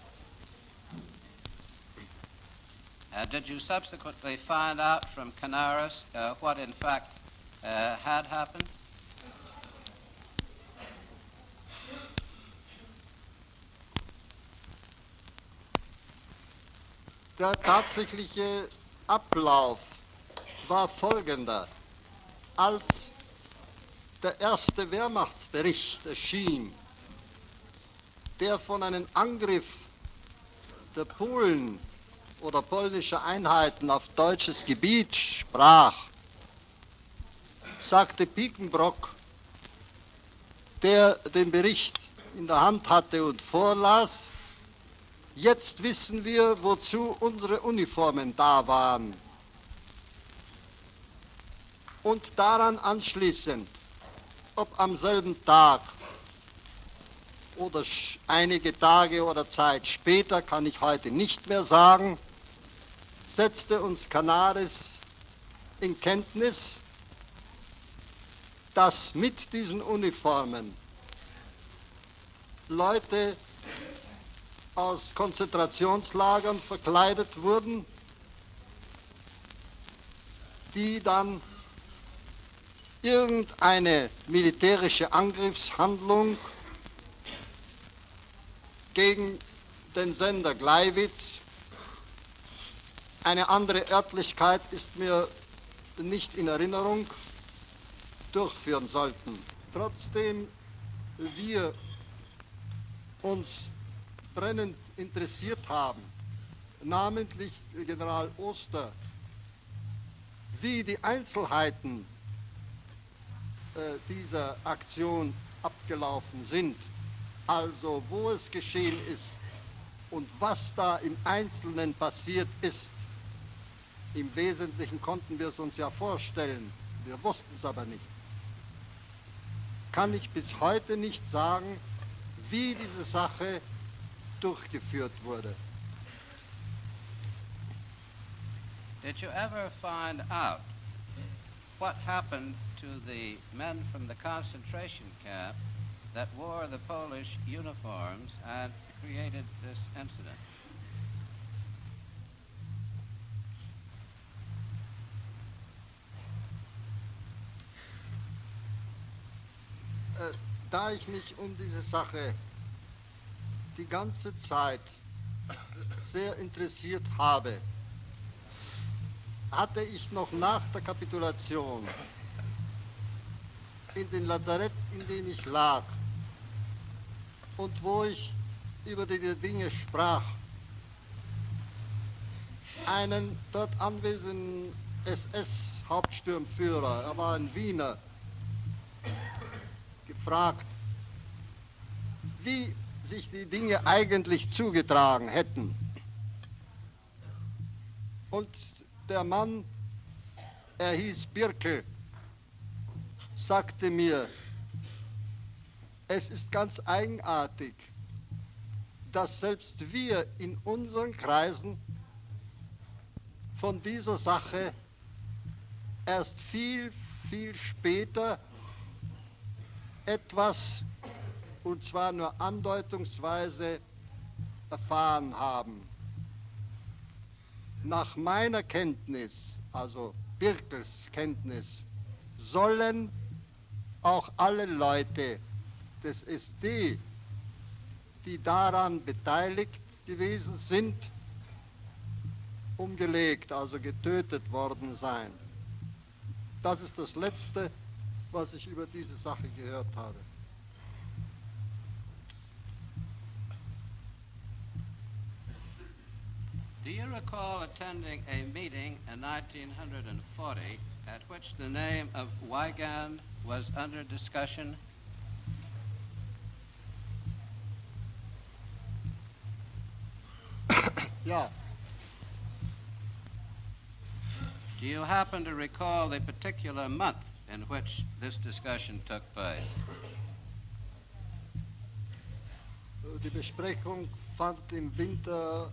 Did you subsequently find out from Canaris what in fact had happened? Der tatsächliche Ablauf war folgender. Als der erste Wehrmachtsbericht erschien, der von einem Angriff der Polen oder polnischer Einheiten auf deutsches Gebiet sprach, sagte Piekenbrock, der den Bericht in der Hand hatte und vorlas, jetzt wissen wir, wozu unsere Uniformen da waren. Und daran anschließend, ob am selben Tag oder einige Tage oder Zeit später, kann ich heute nicht mehr sagen, setzte uns Canaris in Kenntnis, dass mit diesen Uniformen Leute aus Konzentrationslagern verkleidet wurden, die dann irgendeine militärische Angriffshandlung gegen den Sender Gleiwitz, eine andere Örtlichkeit ist mir nicht in Erinnerung, durchführen sollten. Trotzdem wir uns brennend interessiert haben, namentlich General Oster, wie die Einzelheiten dieser Aktion abgelaufen sind, also wo es geschehen ist und was da im Einzelnen passiert ist. Im Wesentlichen konnten wir es uns ja vorstellen, wir wussten es aber nicht. Kann ich bis heute nicht sagen, wie diese Sache durchgeführt wurde. Did you ever find out what happened to the men from the concentration camp that wore the Polish uniforms and created this incident? Da ich mich um diese Sache die ganze Zeit sehr interessiert habe, hatte ich noch nach der Kapitulation in dem Lazarett, in dem ich lag und wo ich über diese Dinge sprach, einen dort anwesenden SS-Hauptsturmführer, er war ein Wiener, gefragt, wie sich die Dinge eigentlich zugetragen hätten. Und der Mann, er hieß Birkel, sagte mir, es ist ganz eigenartig, dass selbst wir in unseren Kreisen von dieser Sache erst viel, viel später etwas, und zwar nur andeutungsweise, erfahren haben. Nach meiner Kenntnis, also Birkels Kenntnis, sollen auch alle Leute des SD, die daran beteiligt gewesen sind, umgelegt, also getötet worden sein. Das ist das Letzte, was ich über diese Sache gehört habe. Do you recall attending a meeting in 1940 at which the name of Weigand was under discussion? Ja, Do you happen to recall the particular month in which this discussion took place? die Besprechung fand im Winter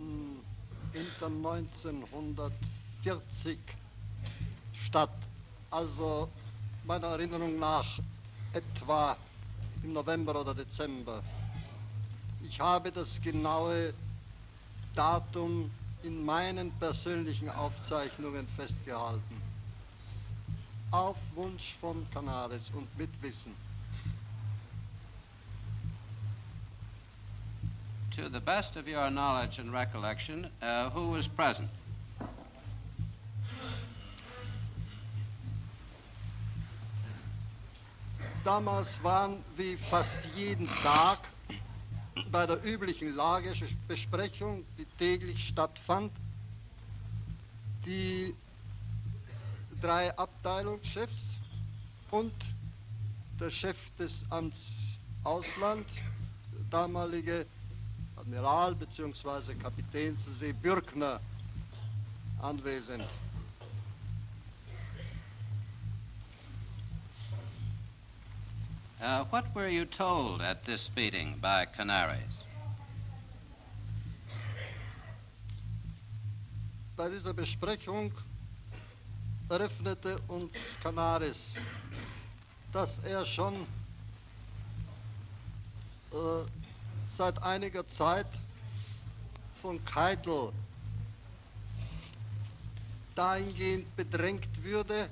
1940 statt, also meiner Erinnerung nach etwa im November oder Dezember. Ich habe das genaue Datum in meinen persönlichen Aufzeichnungen festgehalten, auf Wunsch von Canaris und mit Wissen. To the best of your knowledge and recollection, who was present? Damals waren wie fast jeden Tag bei der üblichen Lagebesprechung, die täglich stattfand, die 3 Abteilungschefs und der Chef des Amts Ausland, der damalige Admiral bzw. Kapitän zur See Bürkner, anwesend. What were you told at this meeting by Canaris? Bei dieser Besprechung eröffnete uns Canaris, dass er schon seit einiger Zeit von Keitel dahingehend bedrängt würde,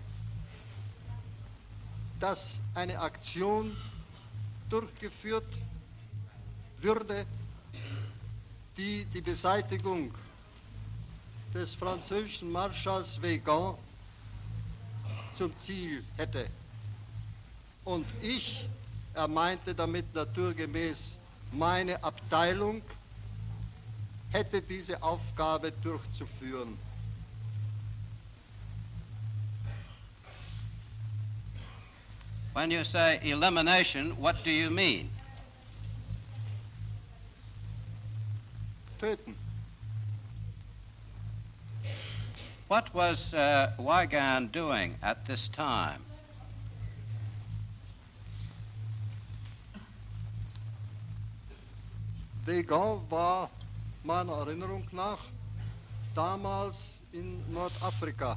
dass eine Aktion durchgeführt würde, die die Beseitigung des französischen Marschalls Weygand zum Ziel hätte. Und ich, er meinte damit naturgemäß meine Abteilung, hätte diese Aufgabe durchzuführen. When you say elimination, what do you mean? Töten. What was Weigand doing at this time? Weygand war meiner Erinnerung nach damals in Nordafrika.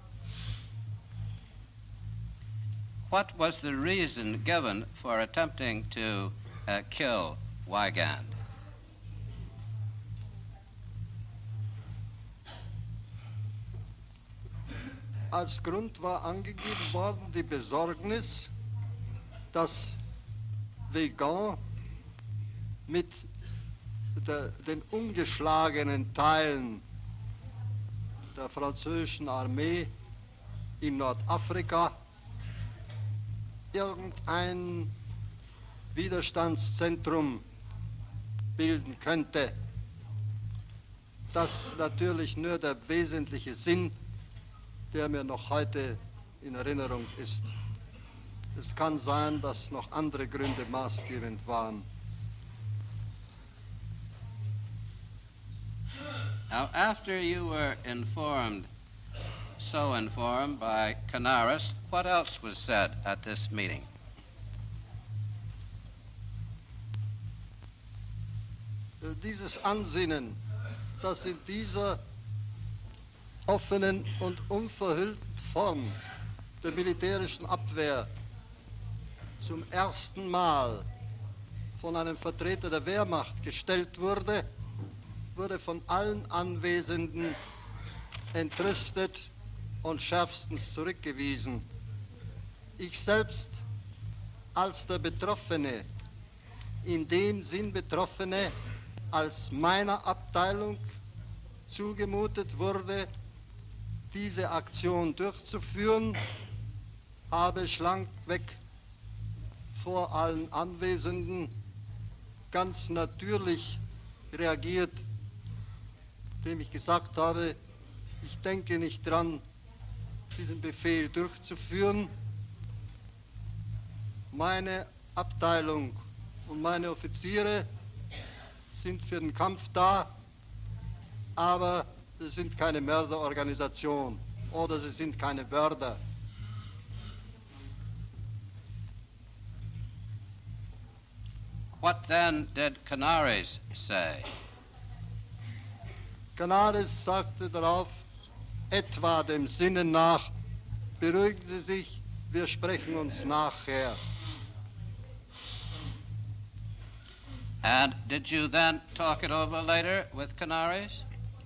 What was the reason given for attempting to kill Weigand? Als Grund war angegeben worden die Besorgnis, dass Weygand mit den ungeschlagenen Teilen der französischen Armee in Nordafrika irgendein Widerstandszentrum bilden könnte. Das ist natürlich nur der wesentliche Sinn, der mir noch heute in Erinnerung ist. Es kann sein, dass noch andere Gründe maßgebend waren. Now, after you were so informed by Canaris, what else was said at this meeting? Dieses Ansinnen, das in dieser offenen und unverhüllten Form der militärischen Abwehr zum ersten Mal von einem Vertreter der Wehrmacht gestellt wurde, wurde von allen Anwesenden entrüstet und schärfstens zurückgewiesen. Ich selbst als der Betroffene, in dem Sinn Betroffene, als meiner Abteilung zugemutet wurde, diese Aktion durchzuführen, habe schlankweg vor allen Anwesenden ganz natürlich reagiert, indem ich gesagt habe, ich denke nicht dran, diesen Befehl durchzuführen. Meine Abteilung und meine Offiziere sind für den Kampf da, aber sie sind keine Mörderorganisation oder sie sind keine Mörder. What then did Canaris say? Canaris sagte darauf, etwa dem Sinne nach, beruhigen Sie sich, wir sprechen uns nachher. And did you then talk it over later with Canaris?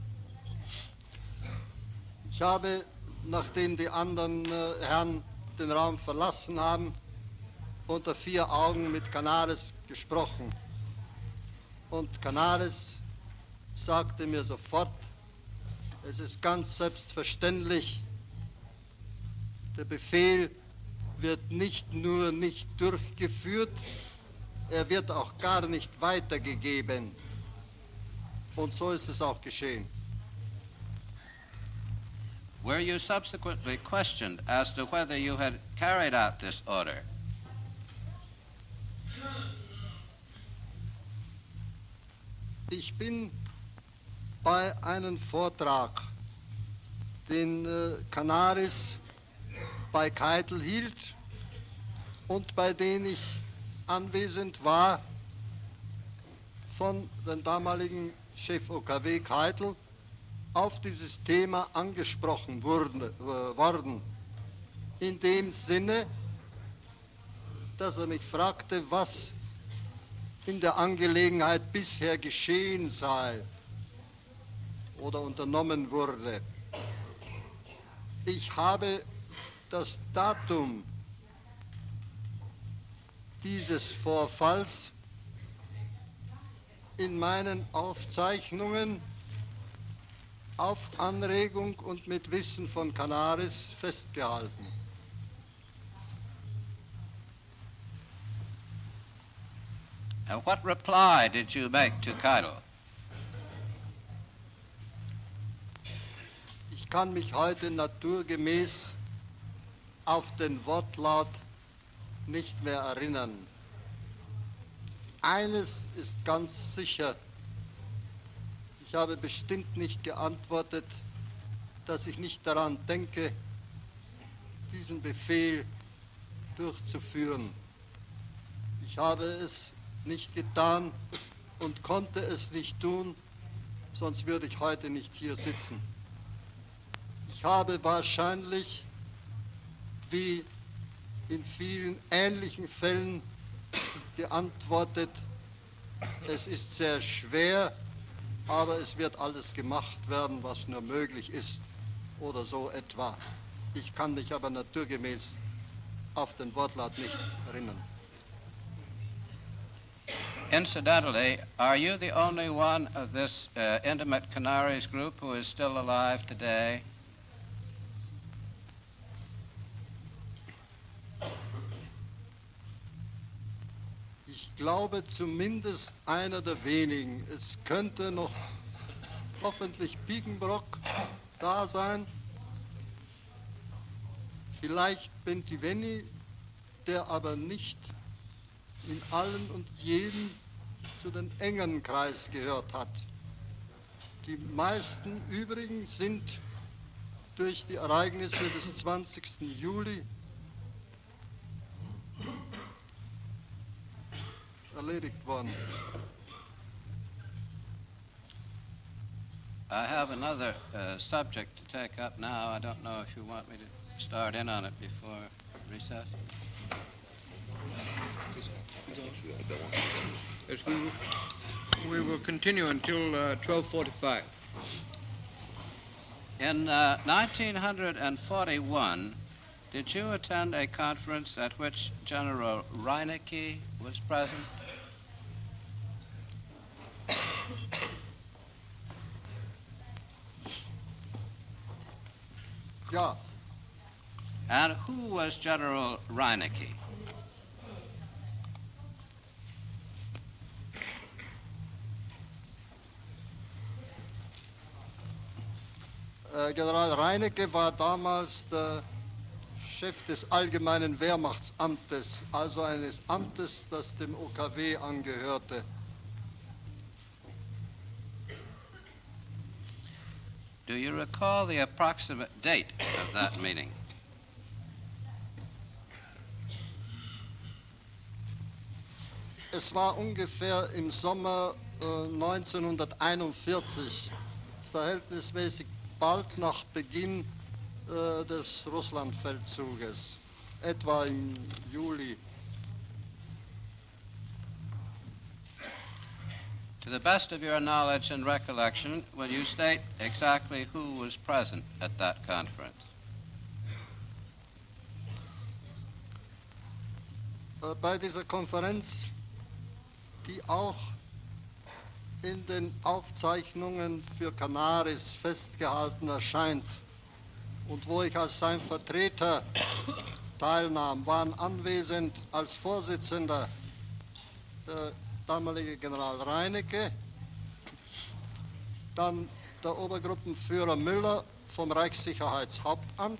Ich habe, nachdem die anderen Herren den Raum verlassen haben, unter 4 Augen mit Canaris gesprochen. Und Canaris sagte mir sofort, es ist ganz selbstverständlich, der Befehl wird nicht nur nicht durchgeführt, er wird auch gar nicht weitergegeben. Und so ist es auch geschehen. Were you subsequently questioned as to whether you had carried out this order? Ich bin bei einem Vortrag, den Canaris bei Keitel hielt und bei dem ich anwesend war, von dem damaligen Chef OKW Keitel auf dieses Thema angesprochen worden. In dem Sinne, dass er mich fragte, was in der Angelegenheit bisher geschehen sei oder unternommen wurde. Ich habe das Datum dieses Vorfalls in meinen Aufzeichnungen auf Anregung und mit Wissen von Canaris festgehalten. And what reply did you make to Keitel? Ich kann mich heute naturgemäß auf den Wortlaut nicht mehr erinnern. Eines ist ganz sicher, ich habe bestimmt nicht geantwortet, dass ich nicht daran denke, diesen Befehl durchzuführen. Ich habe es nicht getan und konnte es nicht tun, sonst würde ich heute nicht hier sitzen. Ich habe wahrscheinlich, wie in vielen ähnlichen Fällen, geantwortet, es ist sehr schwer, aber es wird alles gemacht werden, was nur möglich ist oder so etwa. Ich kann mich aber naturgemäß auf den Wortlaut nicht erinnern. Incidentally, are you the only one of this intimate Canaries group who is still alive today? Ich glaube zumindest einer der wenigen. Es könnte noch hoffentlich Biegenbrock da sein, vielleicht Bentivenni, der aber nicht in allen und jedem zu den engen Kreis gehört hat. Die meisten übrigen sind durch die Ereignisse des 20. Juli erledigt worden. I have another subject to take up now. I don't know if you want me to start in on it before recess. Yes, we will continue until 12:45. In 1941, did you attend a conference at which General Reinecke was present? Ja, And who was General Reinecke? General Reinecke war damals der Chef des Allgemeinen Wehrmachtsamtes, also eines Amtes, das dem OKW angehörte. Do you recall the approximate date of that meeting? Es war ungefähr im Sommer 1941, verhältnismäßig bald nach Beginn des Russlandfeldzuges, etwa im Juli. To the best of your knowledge and recollection, will you state exactly who was present at that conference? Bei dieser Konferenz, die auch in den Aufzeichnungen für Canaris festgehalten erscheint und wo ich als sein Vertreter teilnahm, waren anwesend als Vorsitzender der damalige General Reinecke, dann der Obergruppenführer Müller vom Reichssicherheitshauptamt,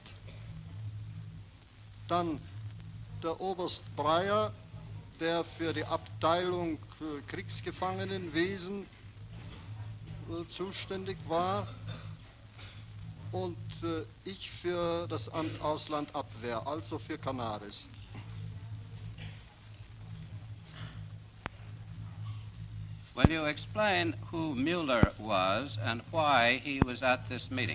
dann der Oberst Breyer, der für die Abteilung Kriegsgefangenenwesen zuständig war, und ich für das Amt Auslandabwehr, also für Canaris. Will you explain who Müller was and why he was at this meeting?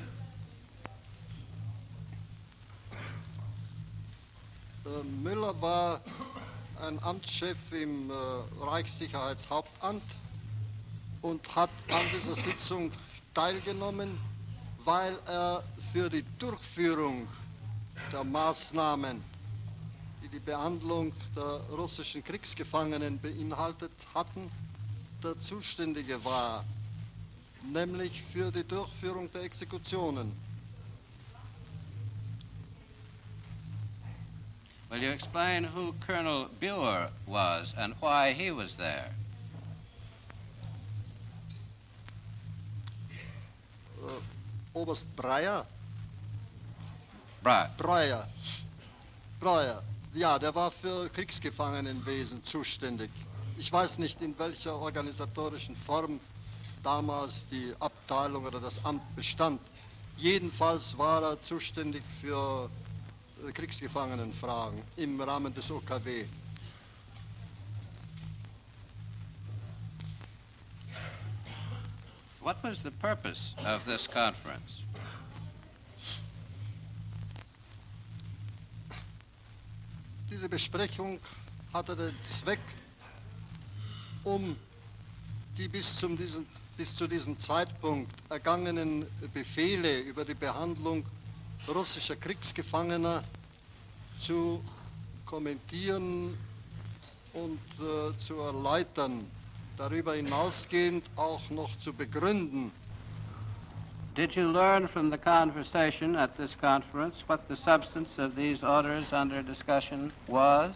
Müller war ein Amtschef im Reichssicherheitshauptamt und hat an dieser Sitzung teilgenommen, weil er für die Durchführung der Maßnahmen, die die Behandlung der russischen Kriegsgefangenen beinhaltet hatten, der Zuständige war, nämlich für die Durchführung der Exekutionen. Will you explain who Colonel Buer was and why he was there? Oberst Breyer? Breyer. Breyer, ja, der war für Kriegsgefangenenwesen zuständig. Ich weiß nicht, in welcher organisatorischen Form damals die Abteilung oder das Amt bestand. Jedenfalls war er zuständig für Kriegsgefangenenfragen im Rahmen des OKW. What was the purpose of this conference? Diese Besprechung hatte den Zweck, um die bis zu diesem Zeitpunkt ergangenen Befehle über die Behandlung russischer Kriegsgefangener zu kommentieren und zu erläutern, darüber hinausgehend auch noch zu begründen. Did you learn from the conversation at this conference what the substance of these orders under discussion was?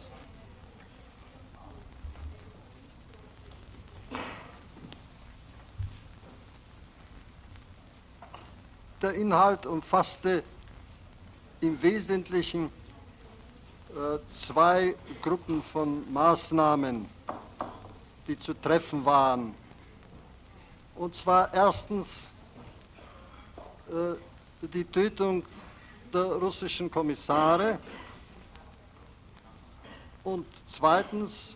Der Inhalt umfasste im Wesentlichen zwei Gruppen von Maßnahmen, die zu treffen waren. Und zwar erstens die Tötung der russischen Kommissare und zweitens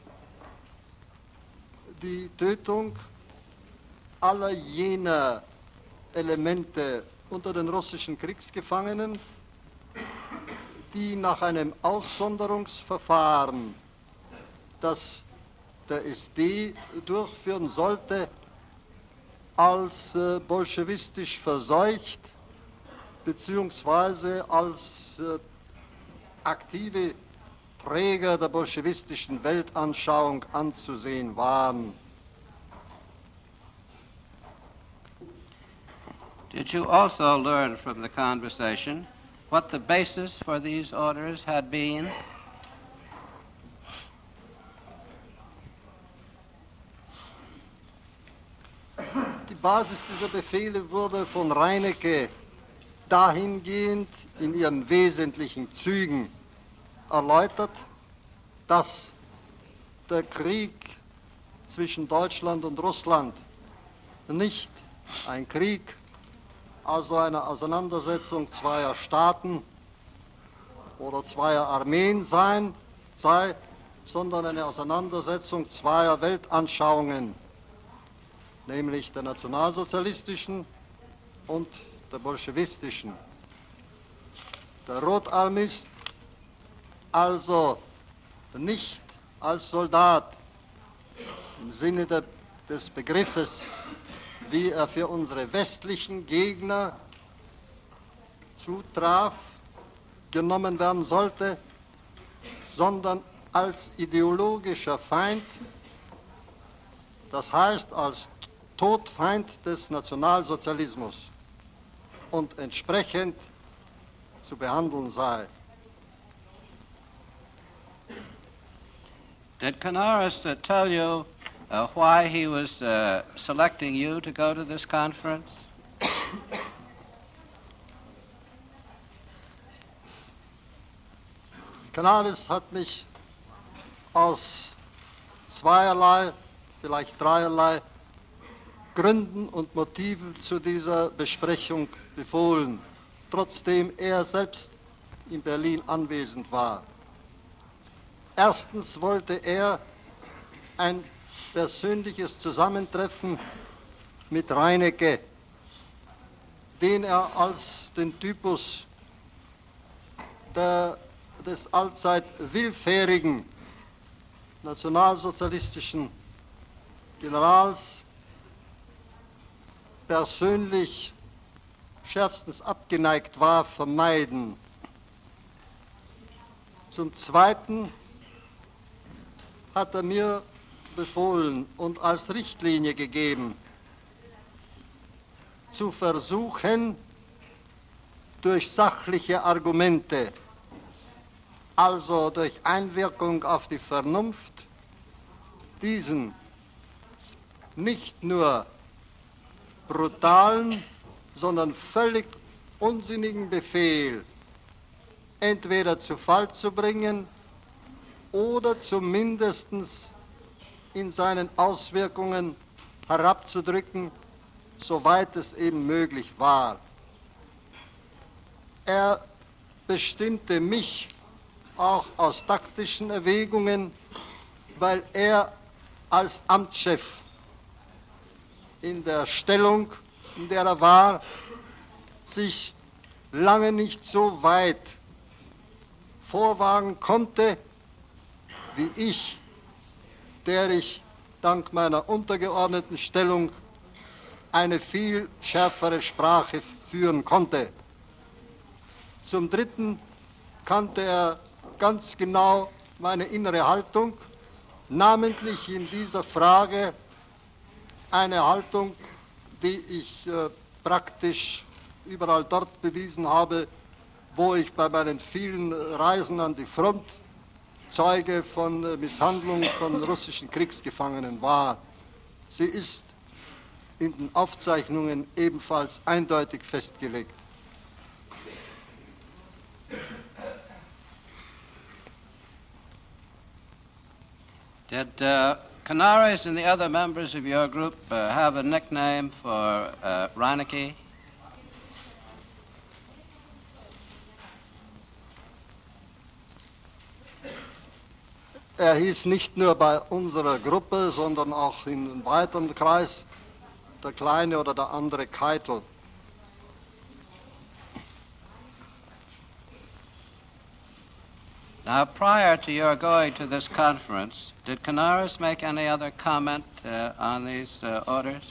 die Tötung aller jener Elemente unter den russischen Kriegsgefangenen, die nach einem Aussonderungsverfahren, das der SD durchführen sollte, als bolschewistisch verseucht beziehungsweise als aktive Träger der bolschewistischen Weltanschauung anzusehen waren. Did you also learn from the conversation what the basis for these orders had been? Die Basis dieser Befehle wurde von Reinecke dahingehend in ihren wesentlichen Zügen erläutert, dass der Krieg zwischen Deutschland und Russland nicht ein Krieg, also eine Auseinandersetzung zweier Staaten oder zweier Armeen sei, sondern eine Auseinandersetzung zweier Weltanschauungen, nämlich der nationalsozialistischen und der bolschewistischen. Der Rotarmist also nicht als Soldat im Sinne des Begriffes, wie er für unsere westlichen Gegner zutraf, genommen werden sollte, sondern als ideologischer Feind, das heißt als Todfeind des Nationalsozialismus und entsprechend zu behandeln sei. Did Canaris tell you why he was selecting you to go to this conference? Canaris hat mich aus zweierlei, vielleicht dreierlei Gründen und Motiven zu dieser Besprechung befohlen, trotzdem er selbst in Berlin anwesend war. Erstens wollte er ein persönliches Zusammentreffen mit Reinecke, den er als den Typus des allzeit willfährigen nationalsozialistischen Generals persönlich schärfstens abgeneigt war, vermeiden. Zum Zweiten hat er mir befohlen und als Richtlinie gegeben, zu versuchen, durch sachliche Argumente, also durch Einwirkung auf die Vernunft, diesen nicht nur brutalen, sondern völlig unsinnigen Befehl entweder zu Fall zu bringen oder zumindest in seinen Auswirkungen herabzudrücken, soweit es eben möglich war. Er bestimmte mich auch aus taktischen Erwägungen, weil er als Amtschef in der Stellung, in der er war, sich lange nicht so weit vorwagen konnte, wie ich, der ich dank meiner untergeordneten Stellung eine viel schärfere Sprache führen konnte. Zum Dritten kannte er ganz genau meine innere Haltung, namentlich in dieser Frage eine Haltung, die ich praktisch überall dort bewiesen habe, wo ich bei meinen vielen Reisen an die Front Zeuge von Misshandlung von russischen Kriegsgefangenen war. Sie ist in den Aufzeichnungen ebenfalls eindeutig festgelegt. Did Canaris and the other members of your group have a nickname for Reinecke? Er hieß nicht nur bei unserer Gruppe, sondern auch in einem weiteren Kreis der kleine oder der andere Keitel. Now, prior to your going to this conference, did Canaris make any other comment on these orders?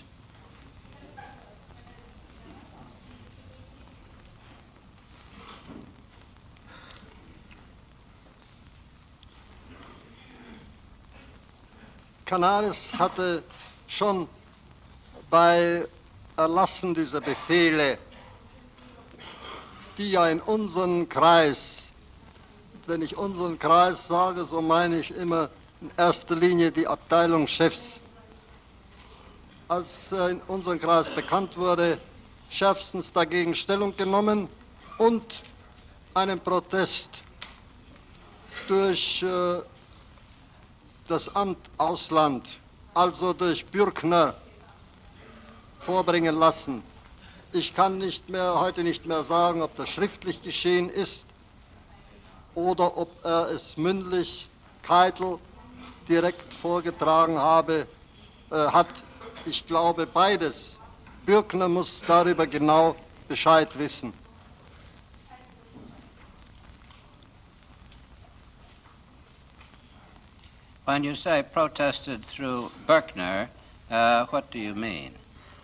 Canaris hatte schon bei Erlassen dieser Befehle, die ja in unserem Kreis, wenn ich unseren Kreis sage, so meine ich immer in erster Linie die Abteilungschefs, als in unserem Kreis bekannt wurde, schärfstens dagegen Stellung genommen und einen Protest durch das Amt Ausland, also durch Bürkner, vorbringen lassen. Ich kann heute nicht mehr sagen, ob das schriftlich geschehen ist oder ob er es mündlich Keitel direkt vorgetragen hat. Ich glaube beides. Bürkner muss darüber genau Bescheid wissen. When you say protested through Berkner, what do you mean?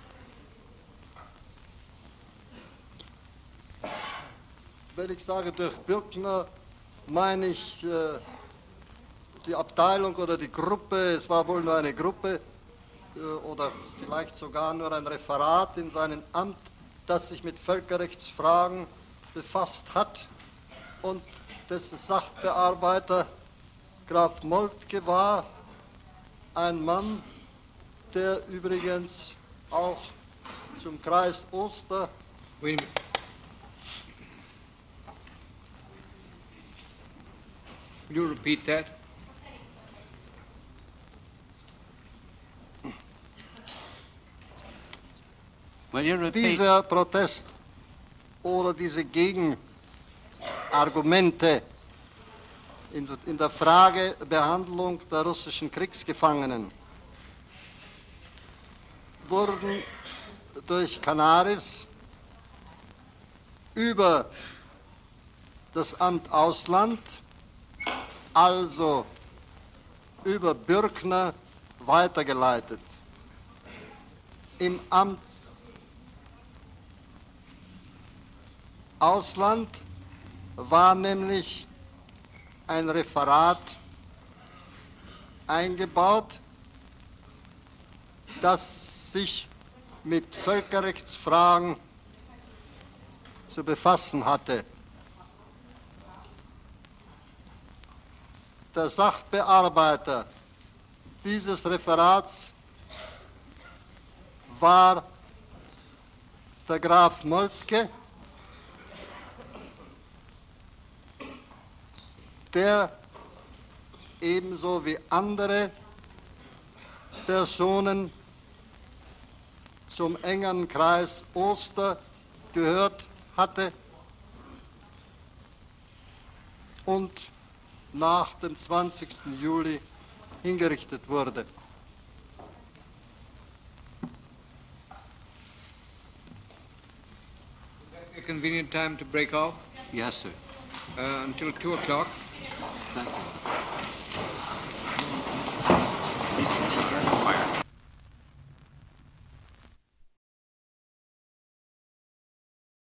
Wenn ich sage durch Bürkner, meine ich die Abteilung oder die Gruppe, es war wohl nur eine Gruppe oder vielleicht sogar nur ein Referat in seinem Amt, das sich mit Völkerrechtsfragen befasst hat und dessen Sachbearbeiter Graf Moltke war, ein Mann, der übrigens auch zum Kreis Oster Wait a minute. Will you repeat that? Will you repeat? Dieser Protest oder diese Gegenargumente in der Frage Behandlung der russischen Kriegsgefangenen wurden durch Canaris über das Amt Ausland, also über Bürkner, weitergeleitet. Im Amt Ausland war nämlich ein Referat eingebaut, das sich mit Völkerrechtsfragen zu befassen hatte. Der Sachbearbeiter dieses Referats war der Graf Moltke, der ebenso wie andere Personen zum engeren Kreis Oster gehört hatte und nach dem 20. Juli hingerichtet wurde. A convenient time to break off Yes, sir. until 2 o'clock. Thank you.